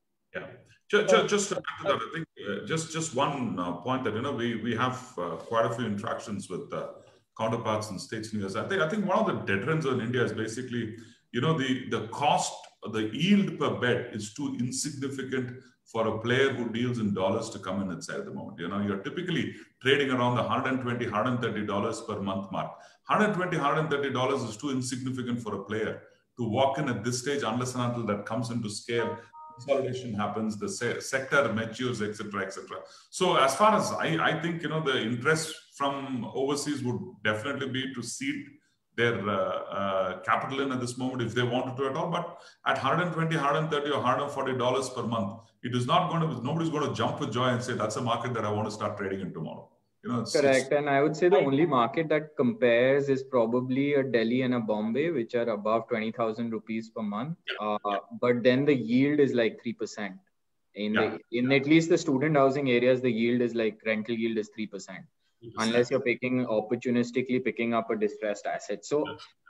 Yeah, just to add to that, I think just one point that we have quite a few interactions with counterparts in states and US. I think one of the deterrents in India is basically the cost, the yield per bed is too insignificant for a player who deals in dollars to come in inside at the moment. You're typically trading around the $120, $130 per month mark. $120, $130 is too insignificant for a player to walk in at this stage unless and until that comes into scale. Consolidation happens, the sector matures, etc., etc. So as far as I think, the interest from overseas would definitely be to seed their capital in at this moment if they wanted to at all. But at $120, $130 or $140 per month, it is not going to. Nobody's going to jump with joy and say that's a market that I want to start trading in tomorrow. Correct. And I would say the only market that compares is probably a Delhi and a Bombay, which are above 20,000 rupees per month. But then the yield is like 3%. In at least the student housing areas, the yield is like rental yield is 3%. Unless you're opportunistically picking up a distressed asset. So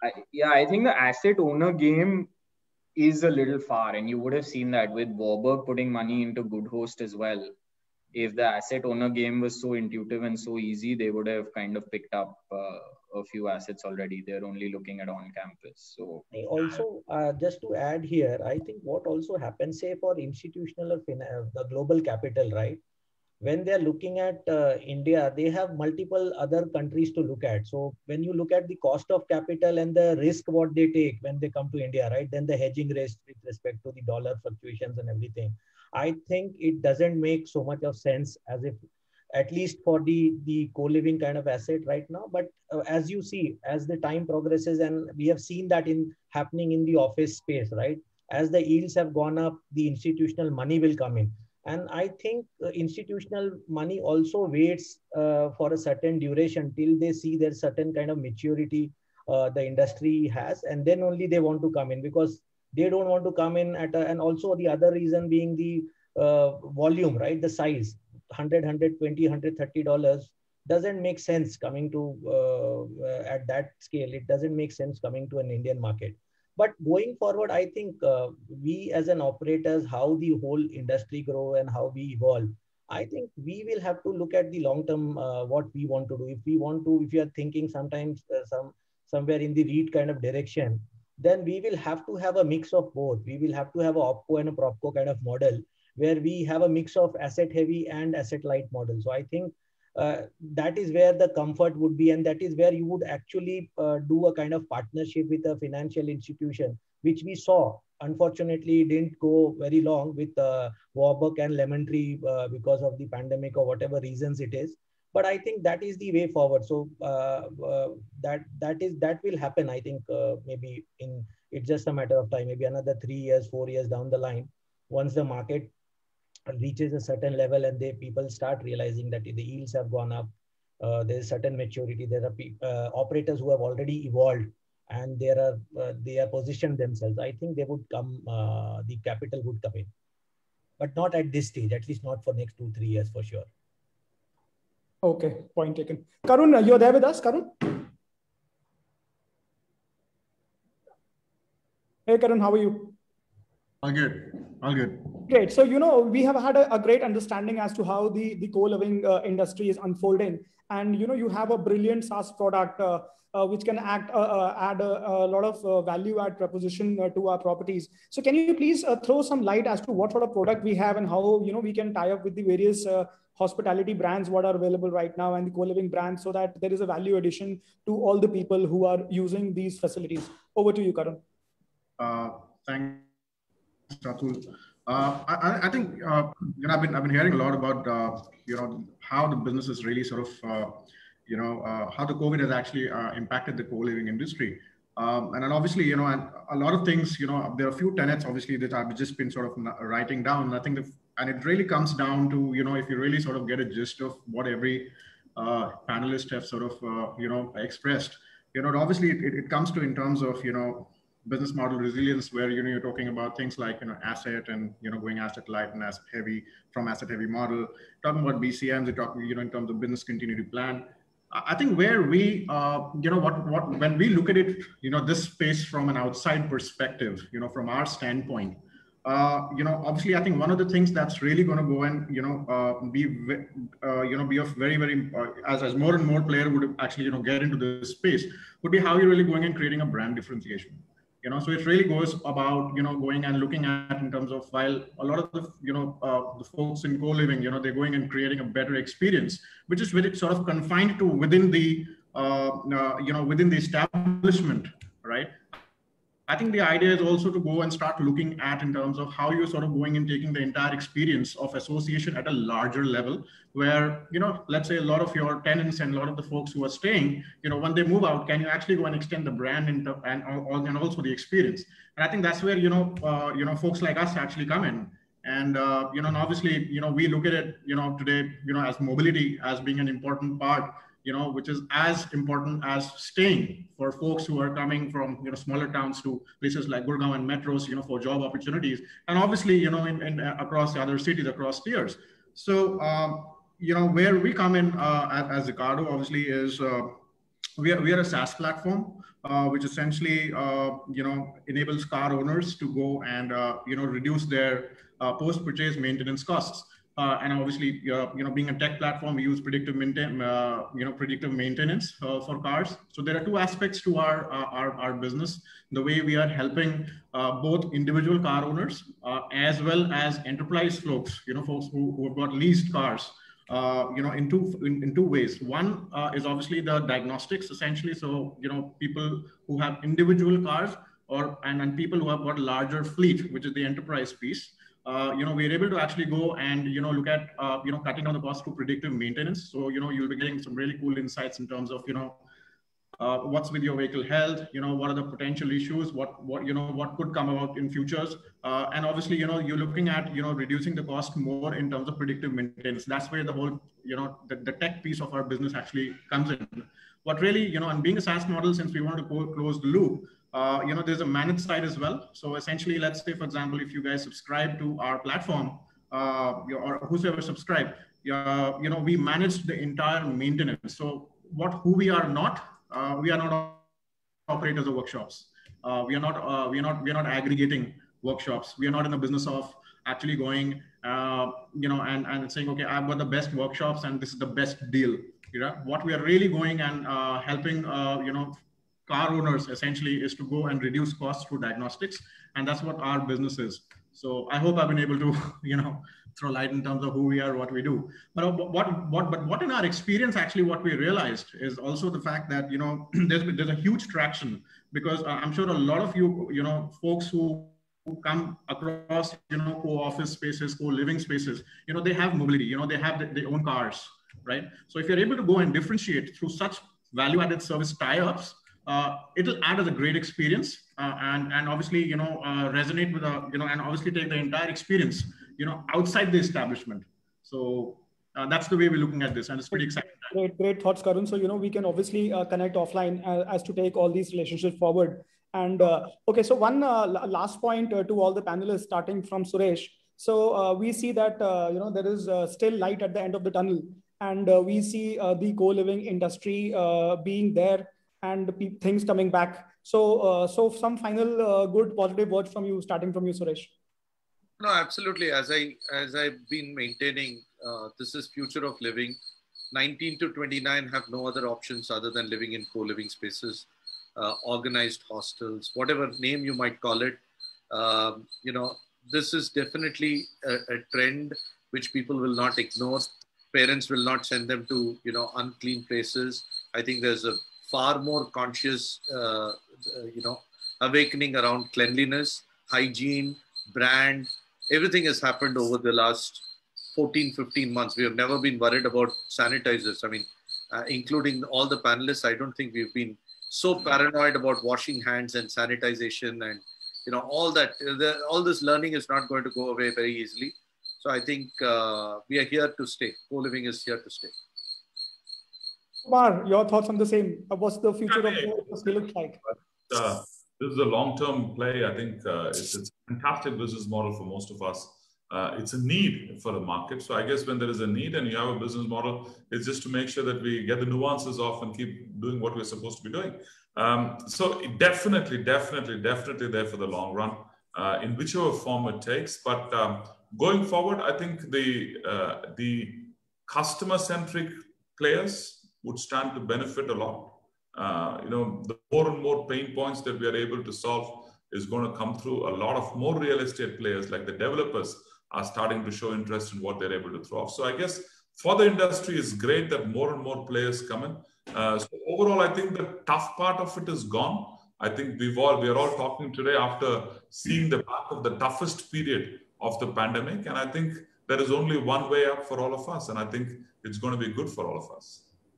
I think the asset owner game is a little far. And you would have seen that with Warburg putting money into Good Host as well. If the asset owner game was so intuitive and so easy, they would have kind of picked up a few assets already. They're only looking at on campus. So also, just to add here, I think what also happens, say for institutional or the global capital, right? When they're looking at India, they have multiple other countries to look at. So when you look at the cost of capital and the risk what they take when they come to India, right? Then the hedging risk with respect to the dollar fluctuations and everything. I think it doesn't make so much of sense as if, at least for the co-living kind of asset right now. But as you see, as the time progresses, and we have seen that happening in the office space, right? As the yields have gone up, the institutional money will come in. And I think institutional money also waits for a certain duration till they see there's certain kind of maturity the industry has, and then only they want to come in, because they don't want to come in and also the other reason being the volume, right? The size, $100, $120, $130 doesn't make sense coming to at that scale. It doesn't make sense coming to an Indian market. But going forward, I think we as an operators, how the whole industry grow and how we evolve, I think we will have to look at the long term, what we want to do. If we are thinking sometimes somewhere in the REIT kind of direction, then we will have to have a mix of both. We will have to have a OpCo and a PropCo kind of model where we have a mix of asset heavy and asset light model. So I think that is where the comfort would be, and that is where you would actually do a kind of partnership with a financial institution, which we saw unfortunately didn't go very long with Warburg and Lemon Tree because of the pandemic or whatever reasons it is. But I think that is the way forward. So that will happen. I think maybe it's just a matter of time, maybe another 3 years, 4 years down the line, once the market reaches a certain level and people start realizing that the yields have gone up, there's certain maturity. There are operators who have already evolved and they are positioned themselves. I think they would come, the capital would come in, but not at this stage, at least not for next 2-3 years for sure. Okay, point taken. Karun, you're there with us, Karun? Hey, Karun, how are you? All good. All good. Great. So, we have had a great understanding as to how the co-living industry is unfolding. And, you have a brilliant SaaS product which can add a lot of value add proposition to our properties. So can you please throw some light as to what sort of product we have and how, we can tie up with the various hospitality brands what are available right now and the co-living brands so that there is a value addition to all the people who are using these facilities. Over to you, Karun. Thanks, Atul. I think I've been hearing a lot about how the business is really sort of how the COVID has actually impacted the co-living industry, and then obviously and a lot of things there are a few tenets obviously that I've just been sort of writing down. I think and it really comes down to if you really sort of get a gist of what every panelist have sort of expressed. Obviously it comes to in terms of business model resilience, where you're talking about things like asset and going asset light and asset heavy from asset heavy model. Talking about BCMs, you're talking in terms of business continuity plan. I think where we when we look at it this space from an outside perspective, from our standpoint, obviously I think one of the things that's really going to go and be of very very as more and more players would actually get into this space would be how you're really going and creating a brand differentiation. So it really goes about, going and looking at in terms of, while a lot of the, the folks in co-living, they're going and creating a better experience, which is very sort of confined to within the, within the establishment, right? I think the idea is also to go and start looking at in terms of how you're sort of going and taking the entire experience of association at a larger level, where, let's say a lot of your tenants and a lot of the folks who are staying, when they move out, can you actually go and extend the brand and also the experience? And I think that's where, folks like us actually come in. And, and obviously, we look at it, today, as mobility as being an important part, which is as important as staying for folks who are coming from, smaller towns to places like Gurgaon and metros, for job opportunities. And obviously, in across the other cities, across tiers. So, where we come in as Zocardo, obviously, is we are a SaaS platform, which essentially, enables car owners to go and, reduce their post-purchase maintenance costs. And obviously, being a tech platform, we use predictive maintenance for cars. So there are two aspects to our business. The way we are helping both individual car owners as well as enterprise folks, folks who have got leased cars, in two ways. One is obviously the diagnostics, essentially. So people who have individual cars and people who have got larger fleet, which is the enterprise piece. We're able to actually go and, look at, cutting down the cost through predictive maintenance. So, you'll be getting some really cool insights in terms of, what's with your vehicle health, what are the potential issues, what could come about in futures. And obviously, you're looking at, reducing the cost more in terms of predictive maintenance. That's where the whole, the tech piece of our business actually comes in. What really, and being a SaaS model, since we want to close the loop, there's a managed side as well. So essentially, let's say, for example, if you guys subscribe to our platform, or whosoever subscribe, we manage the entire maintenance. So who we are not operators of workshops. We are not aggregating workshops. We are not in the business of actually going, and saying, okay, I've got the best workshops and this is the best deal. What we are really going and helping, car owners essentially is to go and reduce costs through diagnostics. And that's what our business is. So I hope I've been able to, throw light in terms of who we are, what we do. But what in our experience, actually, what we realized is also the fact that, there's a huge traction, because I'm sure a lot of you, folks who come across, co-office spaces, co-living spaces, they have mobility, they have their own cars, right? So if you're able to go and differentiate through such value-added service tie-ups, it'll add as a great experience, and obviously, resonate with and obviously take the entire experience, outside the establishment. So that's the way we're looking at this, and it's pretty exciting. Great thoughts, Karun. So, we can obviously connect offline as to take all these relationships forward. And okay, so one last point to all the panelists, starting from Suresh. So we see that, there is still light at the end of the tunnel, and we see the co-living industry being there and things coming back. So some final good positive words from you, starting from you, Suresh. No, absolutely. As I've been maintaining, this is future of living. 19 to 29 have no other options other than living in co-living spaces, organized hostels, whatever name you might call it. You know, this is definitely a trend which people will not ignore. Parents will not send them to, you know, unclean places. I think there's a far more conscious, you know, awakening around cleanliness, hygiene, brand. Everything has happened over the last 14, 15 months. We have never been worried about sanitizers. I mean, including all the panelists, I don't think we've been so paranoid about washing hands and sanitization and, you know, all that. All this learning is not going to go away very easily. So I think we are here to stay. Co-living is here to stay. Kumar, your thoughts on the same? What's the future of the look like? This is a long-term play. I think it's a fantastic business model for most of us. It's a need for the market. So I guess when there is a need and you have a business model, it's just to make sure that we get the nuances off and keep doing what we're supposed to be doing. So definitely there for the long run, in whichever form it takes. But going forward, I think the customer-centric players would stand to benefit a lot. You know, the more and more pain points that we are able to solve is going to come through. A lot of more real estate players, like the developers, are starting to show interest in what they're able to throw off. So I guess for the industry, it's great that more and more players come in. So overall, I think the tough part of it is gone. I think we are all talking today after seeing the back of the toughest period of the pandemic. And I think there is only one way up for all of us. And I think it's going to be good for all of us.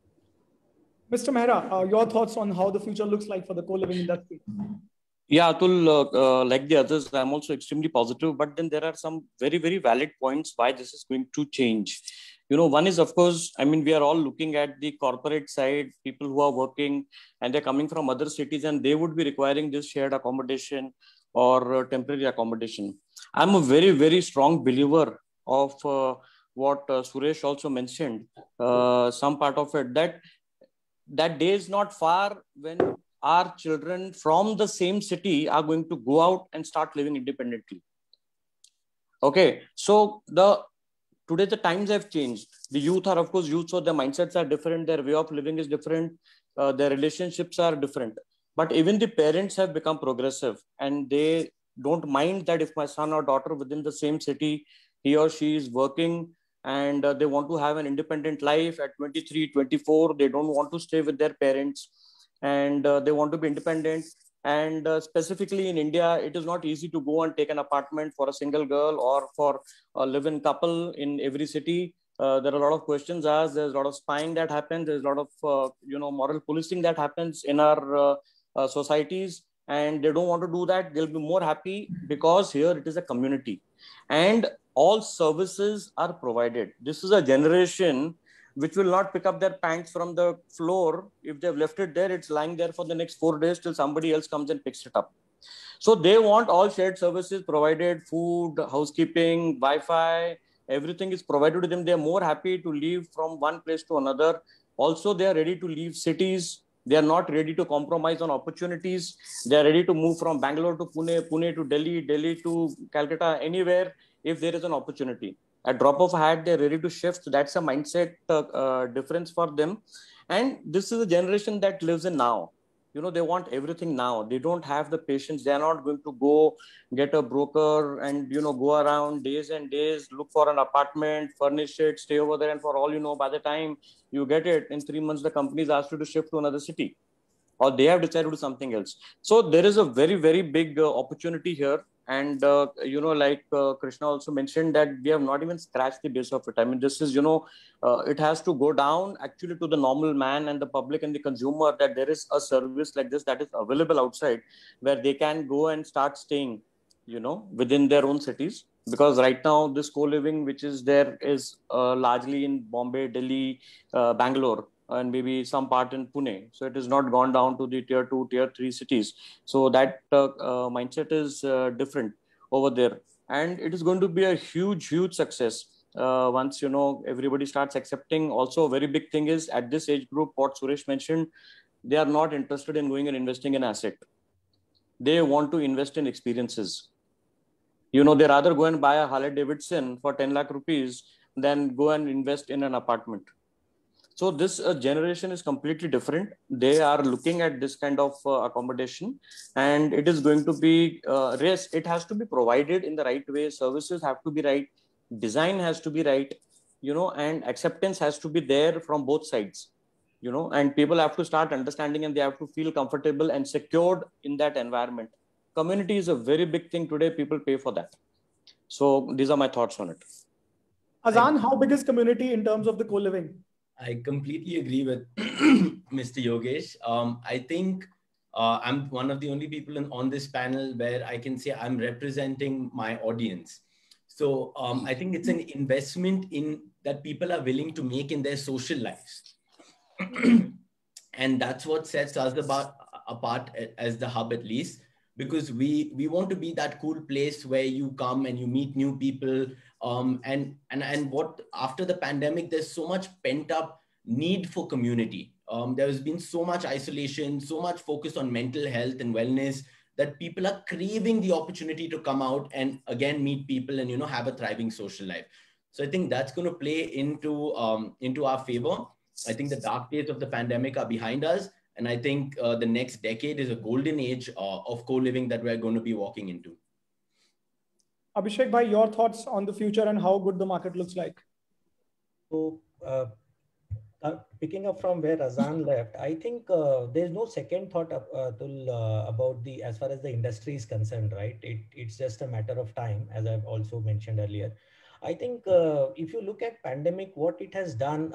Mr. Mehra, your thoughts on how the future looks like for the co-living industry? Yeah, Atul, like the others, I'm also extremely positive, but then there are some very, very valid points why this is going to change. You know, one is, of course, I mean, we are all looking at the corporate side, people who are working and they're coming from other cities and they would be requiring this shared accommodation or temporary accommodation. I'm a very, very strong believer of what Suresh also mentioned, some part of it, that day is not far when our children from the same city are going to go out and start living independently. Okay, so today the times have changed. The youth are, of course, youth, so their mindsets are different, their way of living is different, their relationships are different. But even the parents have become progressive and they don't mind that if my son or daughter within the same city, he or she is working and they want to have an independent life at 23, 24, they don't want to stay with their parents and they want to be independent. And specifically in India, it is not easy to go and take an apartment for a single girl or for a live-in couple in every city. There are a lot of questions asked. There's a lot of spying that happens. There's a lot of moral policing that happens in our societies, and they don't want to do that. They'll be more happy because here it is a community, and all services are provided. This is a generation which will not pick up their pants from the floor. If they've left it there, it's lying there for the next 4 days till somebody else comes and picks it up. So they want all shared services provided, food, housekeeping, Wi-Fi, everything is provided to them. They're more happy to leave from one place to another. Also, they are ready to leave cities. They are not ready to compromise on opportunities. They are ready to move from Bangalore to Pune, Pune to Delhi, Delhi to Calcutta, anywhere if there is an opportunity. At drop of a hat, they're ready to shift. That's a mindset difference for them. And this is a generation that lives in now. You know, they want everything now. They don't have the patience. They're not going to go get a broker and, go around days and days, look for an apartment, furnish it, stay over there. And for all you know, by the time you get it, in 3 months, the company's asked you to shift to another city or they have decided to do something else. So there is a very, very big opportunity here. And, Krishna also mentioned that we have not even scratched the base of it. I mean, this is, it has to go down actually to the normal man and the public and the consumer, that there is a service like this that is available outside where they can go and start staying, within their own cities. Because right now this co-living which is there is largely in Bombay, Delhi, Bangalore, and maybe some part in Pune. So it has not gone down to the tier 2, tier 3 cities. So that mindset is different over there. And it is going to be a huge, huge success once, everybody starts accepting. Also, a very big thing is at this age group, what Suresh mentioned, they are not interested in going and investing in asset. They want to invest in experiences. They rather go and buy a Harley Davidson for 10 lakh rupees than go and invest in an apartment. So this generation is completely different. They are looking at this kind of accommodation, and it is going to be it has to be provided in the right way. Services have to be right. Design has to be right, and acceptance has to be there from both sides, and people have to start understanding and they have to feel comfortable and secured in that environment. Community is a very big thing today. People pay for that. So these are my thoughts on it. Azan, how big is community in terms of the co-living? I completely agree with Mr. Yogesh. I think I'm one of the only people on this panel where I can say I'm representing my audience. So I think it's an investment in that people are willing to make in their social lives. And that's what sets us apart as the hub, at least, because we want to be that cool place where you come and you meet new people. And what after the pandemic, there's so much pent up need for community. There has been so much isolation, so much focus on mental health and wellness, that people are craving the opportunity to come out and again meet people and have a thriving social life. So I think that's going to play into our favor. I think the dark days of the pandemic are behind us, and I think the next decade is a golden age of co-living that we're going to be walking into. Abhishek bhai, your thoughts on the future and how good the market looks like? So picking up from where Azan left, I think there's no second thought about as far as the industry is concerned, right? It's just a matter of time, as I've also mentioned earlier. I think if you look at pandemic, what it has done,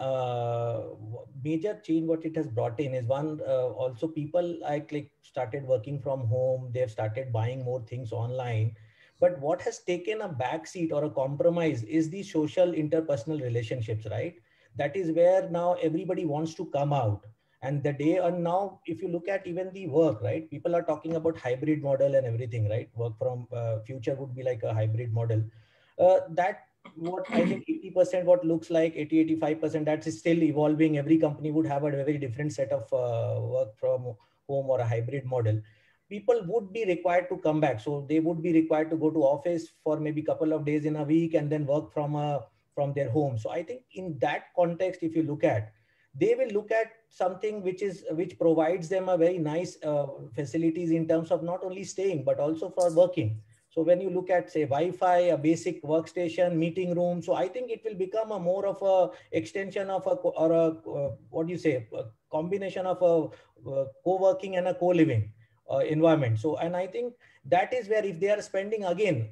major change, what it has brought in is one, also people like started working from home. They've started buying more things online. But what has taken a backseat or a compromise is the social interpersonal relationships, right? That is where now everybody wants to come out. And now, if you look at even the work, right? People are talking about hybrid model and everything, right? Work from future would be like a hybrid model. That what I think 80% what looks like 80-85%, that's still evolving. Every company would have a very different set of work from home or a hybrid model. People would be required to come back. So they would be required to go to office for maybe a couple of days in a week and then work from their home. So I think in that context, if you look at, they will look at something which provides them a very nice facilities in terms of not only staying, but also for working. So when you look at, say, Wi-Fi, a basic workstation, meeting room, so I think it will become a more of a extension of a combination of a co-working and a co-living environment. So, and I think that is where if they are spending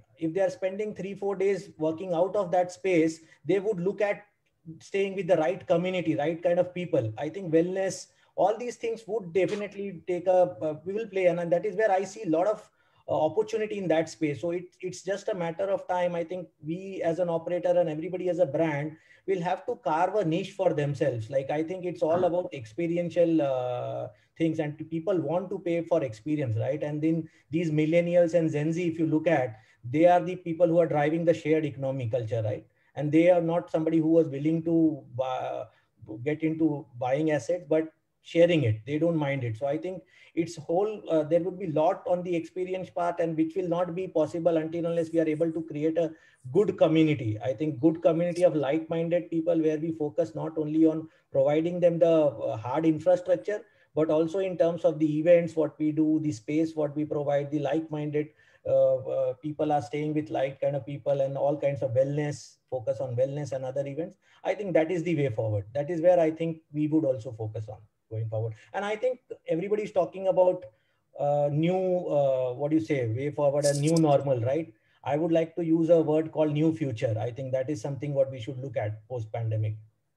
3-4 days working out of that space, they would look at staying with the right community, right kind of people. I think wellness, all these things would definitely we will play. And that is where I see a lot of opportunity in that space. So it's just a matter of time. I think we as an operator and everybody as a brand will have to carve a niche for themselves. Like, I think it's all about experiential things, and people want to pay for experience, right? And then these millennials and Gen Z, if you look at, they are the people who are driving the shared economy culture, right? And they are not somebody who was willing to get into buying assets, but sharing it. They don't mind it. So I think it's there would be a lot on the experience part, and which will not be possible unless we are able to create a good community. I think good community of like-minded people, where we focus not only on providing them the hard infrastructure, but also in terms of the events, what we do, the space, what we provide, the like-minded people are staying with like kind of people, and all kinds of focus on wellness and other events. I think that is the way forward. That is where I think we would also focus on going forward. And I think everybody's talking about way forward, a new normal, right? I would like to use a word called new future. I think that is something what we should look at post-pandemic.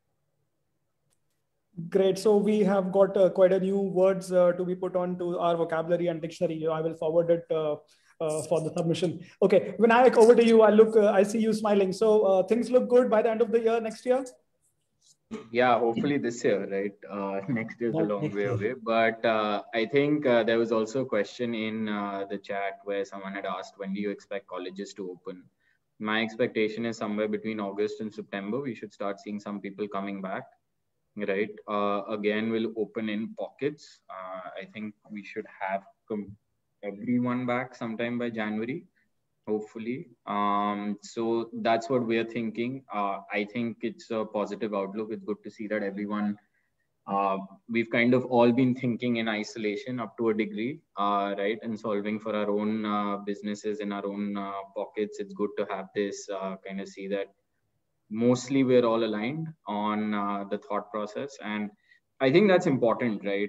Great. So we have got quite a new words to be put onto our vocabulary and dictionary. I will forward it for the submission. Okay, Vinayak, over to you. I see you smiling. So things look good by the end of the year, next year? Yeah, hopefully this year, right? Next year is a long way away. But I think there was also a question in the chat where someone had asked, when do you expect colleges to open? My expectation is somewhere between August and September, we should start seeing some people coming back, right? Again, we'll open in pockets. I think we should have everyone back sometime by January. hopefully. So that's what we're thinking. I think it's a positive outlook. It's good to see that everyone, we've kind of all been thinking in isolation up to a degree, right? And solving for our own businesses in our own pockets. It's good to have this kind of see that mostly we're all aligned on the thought process. And I think that's important, right?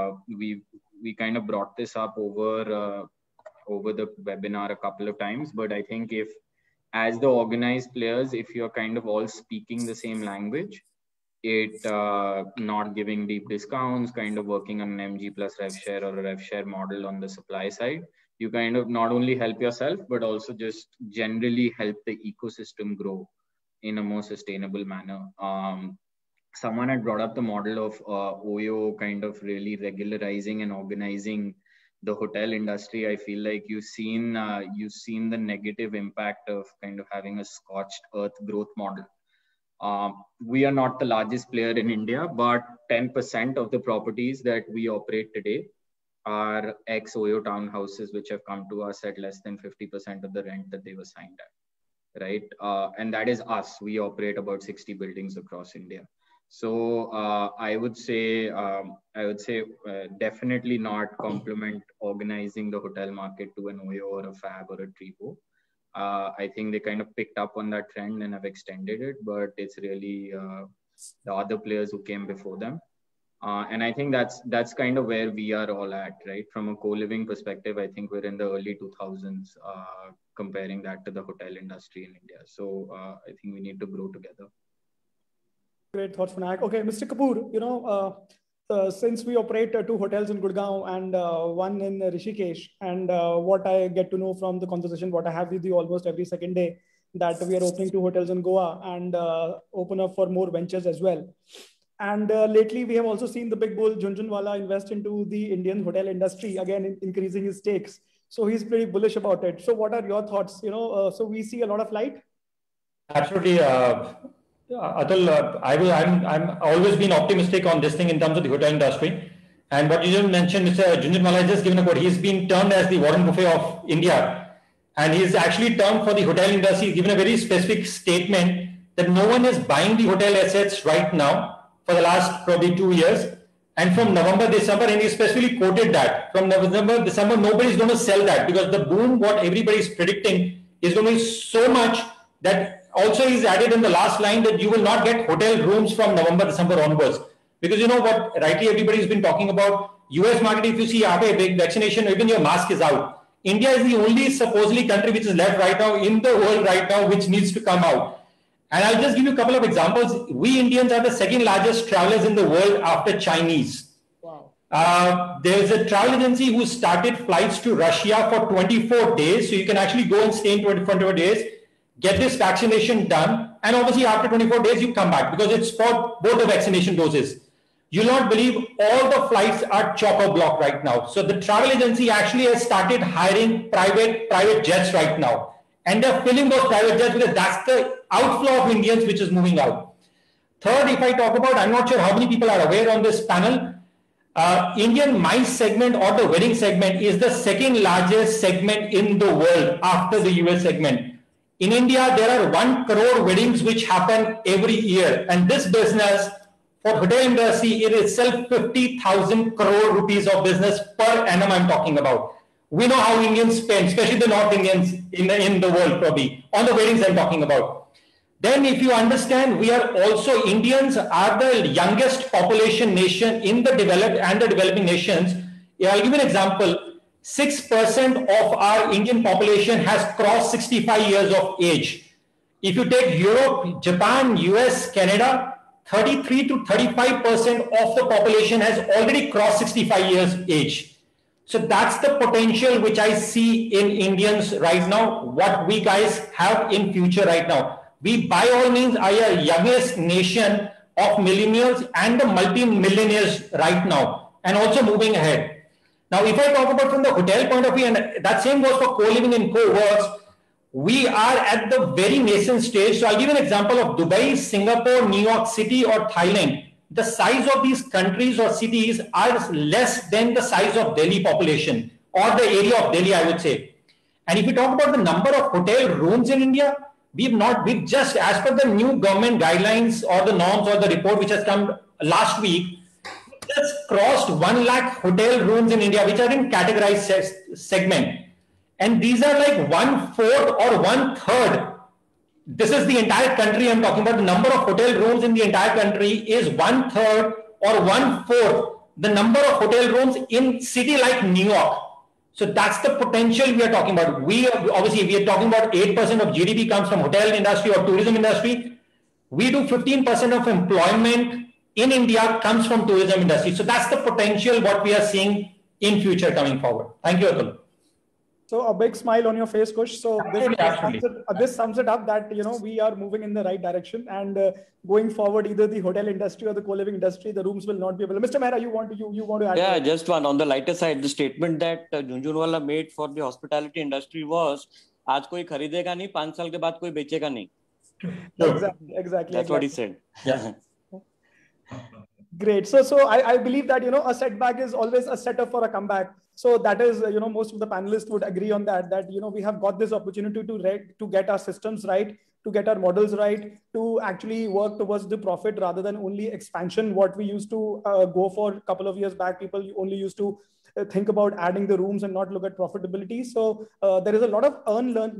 We kind of brought this up over the webinar a couple of times, but I think if, as the organized players, if you're kind of all speaking the same language, it not giving deep discounts, kind of working on an MG plus rev share or a rev share model on the supply side, you kind of not only help yourself, but also just generally help the ecosystem grow in a more sustainable manner. Someone had brought up the model of OYO kind of really regularizing and organizing the hotel industry. I feel like you've seen the negative impact of kind of having a scorched earth growth model. We are not the largest player in India, but 10% of the properties that we operate today are ex-OYO townhouses, which have come to us at less than 50% of the rent that they were signed at, right? And that is us. We operate about 60 buildings across India. So I would say definitely not compliment organizing the hotel market to an OYO or a Fab or a Trivo. I think they kind of picked up on that trend and have extended it, but it's really the other players who came before them. And I think that's kind of where we are all at, right? From a co-living perspective, I think we're in the early 2000s, comparing that to the hotel industry in India. So I think we need to grow together. Great thoughts, Vinayak. Okay, Mr. Kapoor, since we operate 2 hotels in Gurgaon and 1 in Rishikesh, and what I get to know from the conversation, what I have with you almost every second day, that we are opening 2 hotels in Goa and open up for more ventures as well. And lately, we have also seen the big bull Jhunjhunwala invest into the Indian hotel industry, again, increasing his stakes. So he's pretty bullish about it. So what are your thoughts? So we see a lot of light? Absolutely. Atul, I'm always been optimistic on this thing in terms of the hotel industry. And what you just mentioned, Mr. Jhunjhunwala has just given a quote. He's been termed as the Warren Buffett of India. And he's actually termed for the hotel industry, he's given a very specific statement that no one is buying the hotel assets right now for the last probably 2 years. And from November, December, and he specifically quoted that from November, December, nobody's going to sell that because the boom, what everybody is predicting, is going to be so much that also he's added in the last line that you will not get hotel rooms from November, December onwards. Because you know what, rightly everybody's been talking about, US market, if you see after a big vaccination, even your mask is out. India is the only supposedly country which is left right now in the world right now, which needs to come out. And I'll just give you a couple of examples. We Indians are the 2nd largest travelers in the world after Chinese. Wow. There's a travel agency who started flights to Russia for 24 days. So you can actually go and stay in 24 days, get this vaccination done. And obviously after 24 days, you come back because it's for both the vaccination doses. You'll not believe all the flights are chock-a block right now. So the travel agency actually has started hiring private jets right now. And they're filling those private jets because that's the outflow of Indians which is moving out. Third, if I talk about, I'm not sure how many people are aware on this panel, Indian MICE segment or the wedding segment is the 2nd largest segment in the world after the US segment. In India, there are 1 crore weddings which happen every year. And this business for hotel industry, it is itself 50,000 crore rupees of business per annum I'm talking about. We know how Indians spend, especially the North Indians in the world probably, on the weddings I'm talking about. Then if you understand, we are also, Indians are the youngest population nation in the developed and the developing nations. I'll give you an example. 6% of our Indian population has crossed 65 years of age. If you take Europe, Japan, US, Canada, 33 to 35% of the population has already crossed 65 years age. So that's the potential which I see in Indians right now, what we guys have in future right now. We by all means are a youngest nation of millennials and the multi-millionaires right now and also moving ahead. Now, if I talk about from the hotel point of view, and that same goes for co-living and co-works, we are at the very nascent stage. So I'll give you an example of Dubai, Singapore, New York City or Thailand. The size of these countries or cities are less than the size of Delhi population or the area of Delhi, I would say. And if you talk about the number of hotel rooms in India, we've just, as per the new government guidelines or the norms or the report which has come last week, just crossed 1 lakh hotel rooms in India, which are in categorized segment. And these are like 1/4 or 1/3. This is the entire country I'm talking about. The number of hotel rooms in the entire country is 1/3 or 1/4 the number of hotel rooms in city like New York. So that's the potential we are talking about. We are talking about 8% of GDP comes from hotel industry or tourism industry. We do 15% of employment in India comes from tourism industry. So that's the potential what we are seeing in future coming forward. Thank you, Atul. So a big smile on your face, Kush. So this sums it up that, we are moving in the right direction, and going forward, either the hotel industry or the co-living industry, the rooms will not be available. Mr. Mehra, you want to add? Yeah, just one on the lighter side. The statement that Jhunjhunwala made for the hospitality industry was, "Aaj koi kharidega nahi, 5 saal ke baad koi bechega nahi." Exactly. That's what he said. Yeah. Great. So I believe that, a setback is always a setup for a comeback. So that is, most of the panelists would agree on that, we have got this opportunity to get our systems right, to get our models right, to actually work towards the profit rather than only expansion. What we used to go for a couple of years back, people only used to think about adding the rooms and not look at profitability. So there is a lot of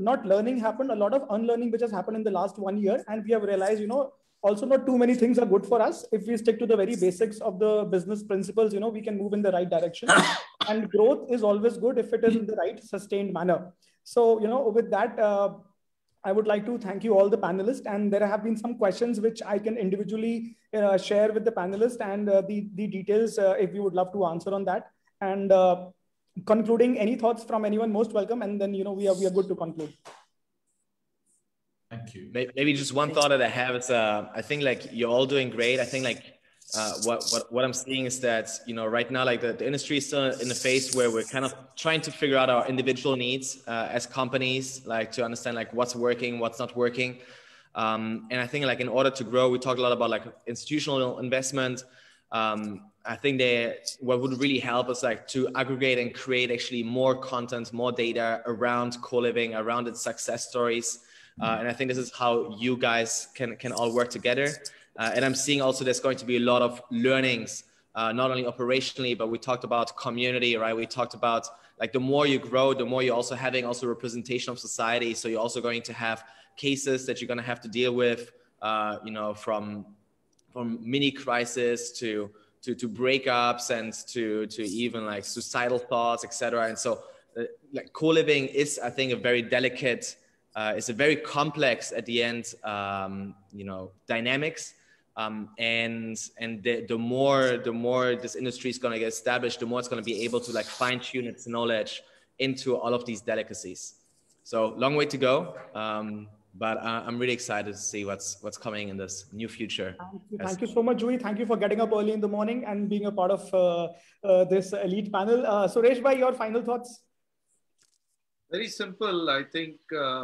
a lot of unlearning which has happened in the last 1 year. And we have realized, also not too many things are good for us. If we stick to the very basics of the business principles, we can move in the right direction. And growth is always good if it is in the right sustained manner. So, with that, I would like to thank you all the panelists. And there have been some questions which I can individually share with the panelists, and the details if you would love to answer on that. And concluding, any thoughts from anyone, most welcome. And then, we are good to conclude. Thank you. Maybe just one thought that I have is, I think you're all doing great. I think what I'm seeing is that, right now, the industry is still in a phase where we're kind of trying to figure out our individual needs as companies, to understand what's working, what's not working. And I think in order to grow, we talked a lot about institutional investment. I think what would really help us to aggregate and create actually more content, more data around co-living, around its success stories. And I think this is how you guys can all work together. And I'm seeing also there's going to be a lot of learnings, not only operationally, but we talked about community, right? We talked about the more you grow, the more you're also having representation of society. So you're also going to have cases that you're going to have to deal with, from mini crisis to breakups and to even suicidal thoughts, etc. And so co-living is, I think, a very delicate, it's a very complex at the end, dynamics. And the more this industry is going to get established, the more it's going to be able to fine tune its knowledge into all of these delicacies. So long way to go. But I'm really excited to see what's coming in this new future. Thank you so much, Jui. Thank you for getting up early in the morning and being a part of this elite panel. Suresh bhai, your final thoughts? Very simple. I think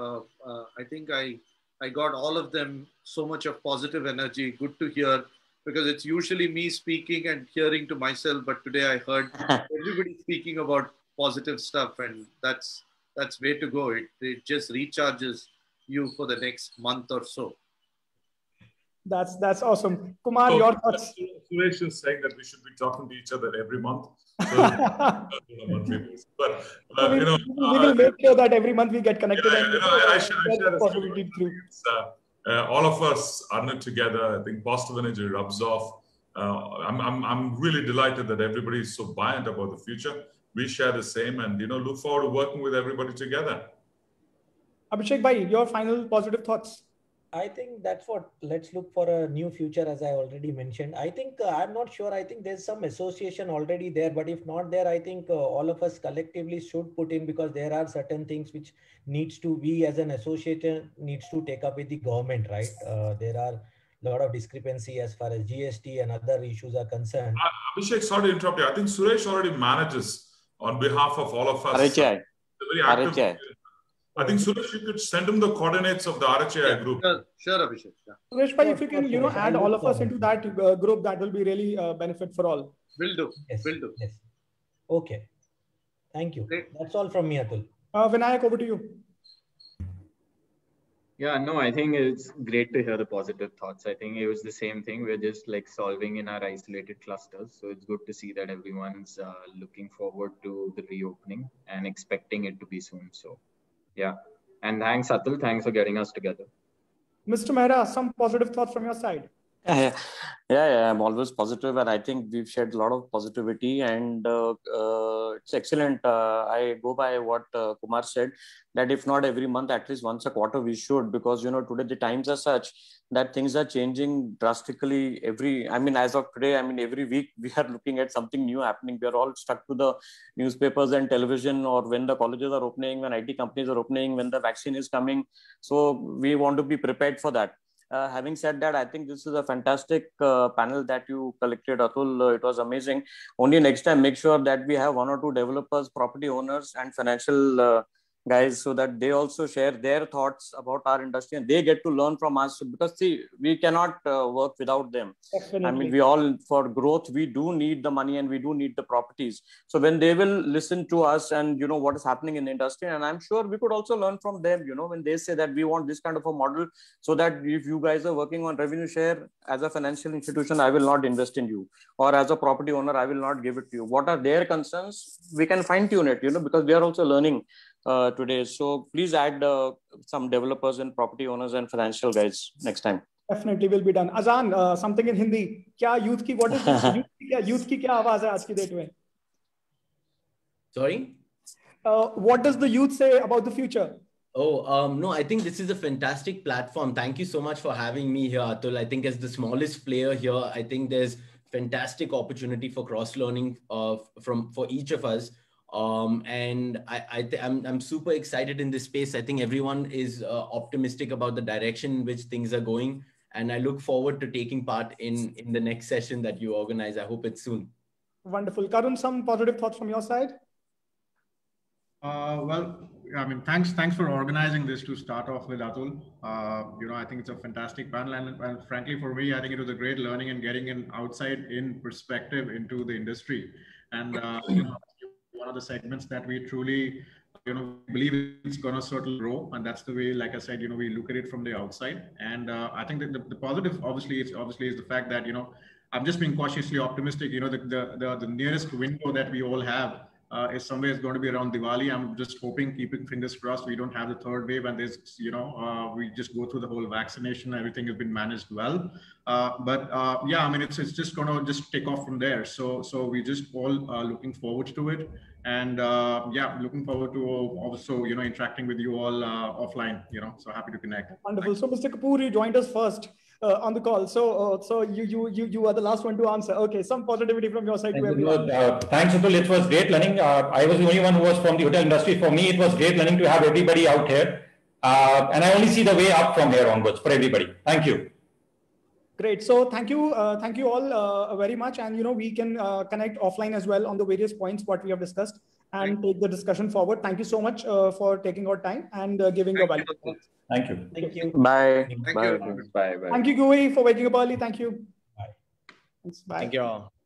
I got all of them so much of positive energy. Good to hear, because it's usually me speaking and hearing to myself. But today I heard everybody speaking about positive stuff, and that's way to go. It just recharges you for the next month or so. That's awesome. Kumar, your thoughts? Suresh is saying that we should be talking to each other every month. So, but we will make sure that every month we get connected. I share all of us are in it together. I think positive energy rubs off. I'm really delighted that everybody is so buoyant about the future. We share the same, and look forward to working with everybody together. Abhishek bhai, your final positive thoughts? I think that's what, let's look for a new future, as I already mentioned. I think, I'm not sure, I think there's some association already there, but if not there, I think all of us collectively should put in, because there are certain things which we as an association needs to take up with the government, right? There are a lot of discrepancy as far as GST and other issues are concerned. Abhishek, sorry to interrupt you. I think Suresh already manages on behalf of all of us. RHI. I think Suresh, you could send him the coordinates of the RHI group. Sure, Abhishek. Yeah. Suresh, if you can, add all of us into that group, that will be really benefit for all. Will do. Yes. Will do. Yes. Okay. Thank you. Great. That's all from me, Atul. Vinayak, over to you. Yeah, no, I think it's great to hear the positive thoughts. I think it was the same thing. We're just like solving in our isolated clusters. So it's good to see that everyone's looking forward to the reopening and expecting it to be soon. So yeah. And thanks, Atul. Thanks for getting us together. Mr. Mehra, some positive thoughts from your side? Yeah, I'm always positive, and I think we've shared a lot of positivity, and it's excellent. I go by what Kumar said, that if not every month, at least once a quarter we should, because today the times are such that things are changing drastically. As of today, every week we are looking at something new happening. We are all stuck to the newspapers and television, or when the colleges are opening, when IT companies are opening, when the vaccine is coming. So we want to be prepared for that. Having said that, I think this is a fantastic panel that you collected, Atul. It was amazing. Only next time, make sure that we have one or two developers, property owners, and financial guys, so that they also share their thoughts about our industry and they get to learn from us. Because see, we cannot work without them. Definitely. We all, for growth, we do need the money and we do need the properties. So when they will listen to us and what is happening in the industry, and I'm sure we could also learn from them, when they say that we want this kind of a model, so that if you guys are working on revenue share, as a financial institution, I will not invest in you, or as a property owner, I will not give it to you. What are their concerns? We can fine tune it, because we are also learning today. So please add some developers and property owners and financial guys next time. Definitely will be done. Azan, something in Hindi. Kya youth ki, what is this? Youth ki kya awaaz hai aaj ki date mein? Sorry? What does the youth say about the future? No, I think this is a fantastic platform. Thank you so much for having me here, Atul. I think as the smallest player here, I think there's fantastic opportunity for cross-learning for each of us. And I'm super excited in this space. I think everyone is optimistic about the direction in which things are going. And I look forward to taking part in the next session that you organize. I hope it's soon. Wonderful. Karun, some positive thoughts from your side? Thanks for organizing this to start off with, Atul. I think it's a fantastic panel, and frankly, for me, I think it was a great learning and getting an outside-in perspective into the industry. And one of the segments that we truly, believe it's going to certainly grow, and that's the way, like I said, we look at it from the outside. And I think that the positive, obviously, is the fact that I'm just being cautiously optimistic. The nearest window that we all have is somewhere is going to be around Diwali. I'm just hoping, keeping fingers crossed, we don't have the third wave, and there's, we just go through the whole vaccination. Everything has been managed well. It's just going to just take off from there. So we just all looking forward to it, and looking forward to also interacting with you all offline. So happy to connect. Wonderful. So Mr. Kapoor, you joined us first on the call. So you are the last one to answer. Okay, some positivity from your side. Thanks, Atul. It was great learning. I was the only one who was from the hotel industry. For me, it was great learning to have everybody out here. And I only see the way up from here onwards for everybody. Thank you. Great. So thank you all very much. And we can connect offline as well on the various points what we have discussed and take the discussion forward. Thank you so much for taking our time and giving your valuable thoughts. Thank you. Thank you. Bye. Thank you. Bye. Thank you, Gui, for waking up early. Thank you. Bye. Thanks. Bye. Thank you all.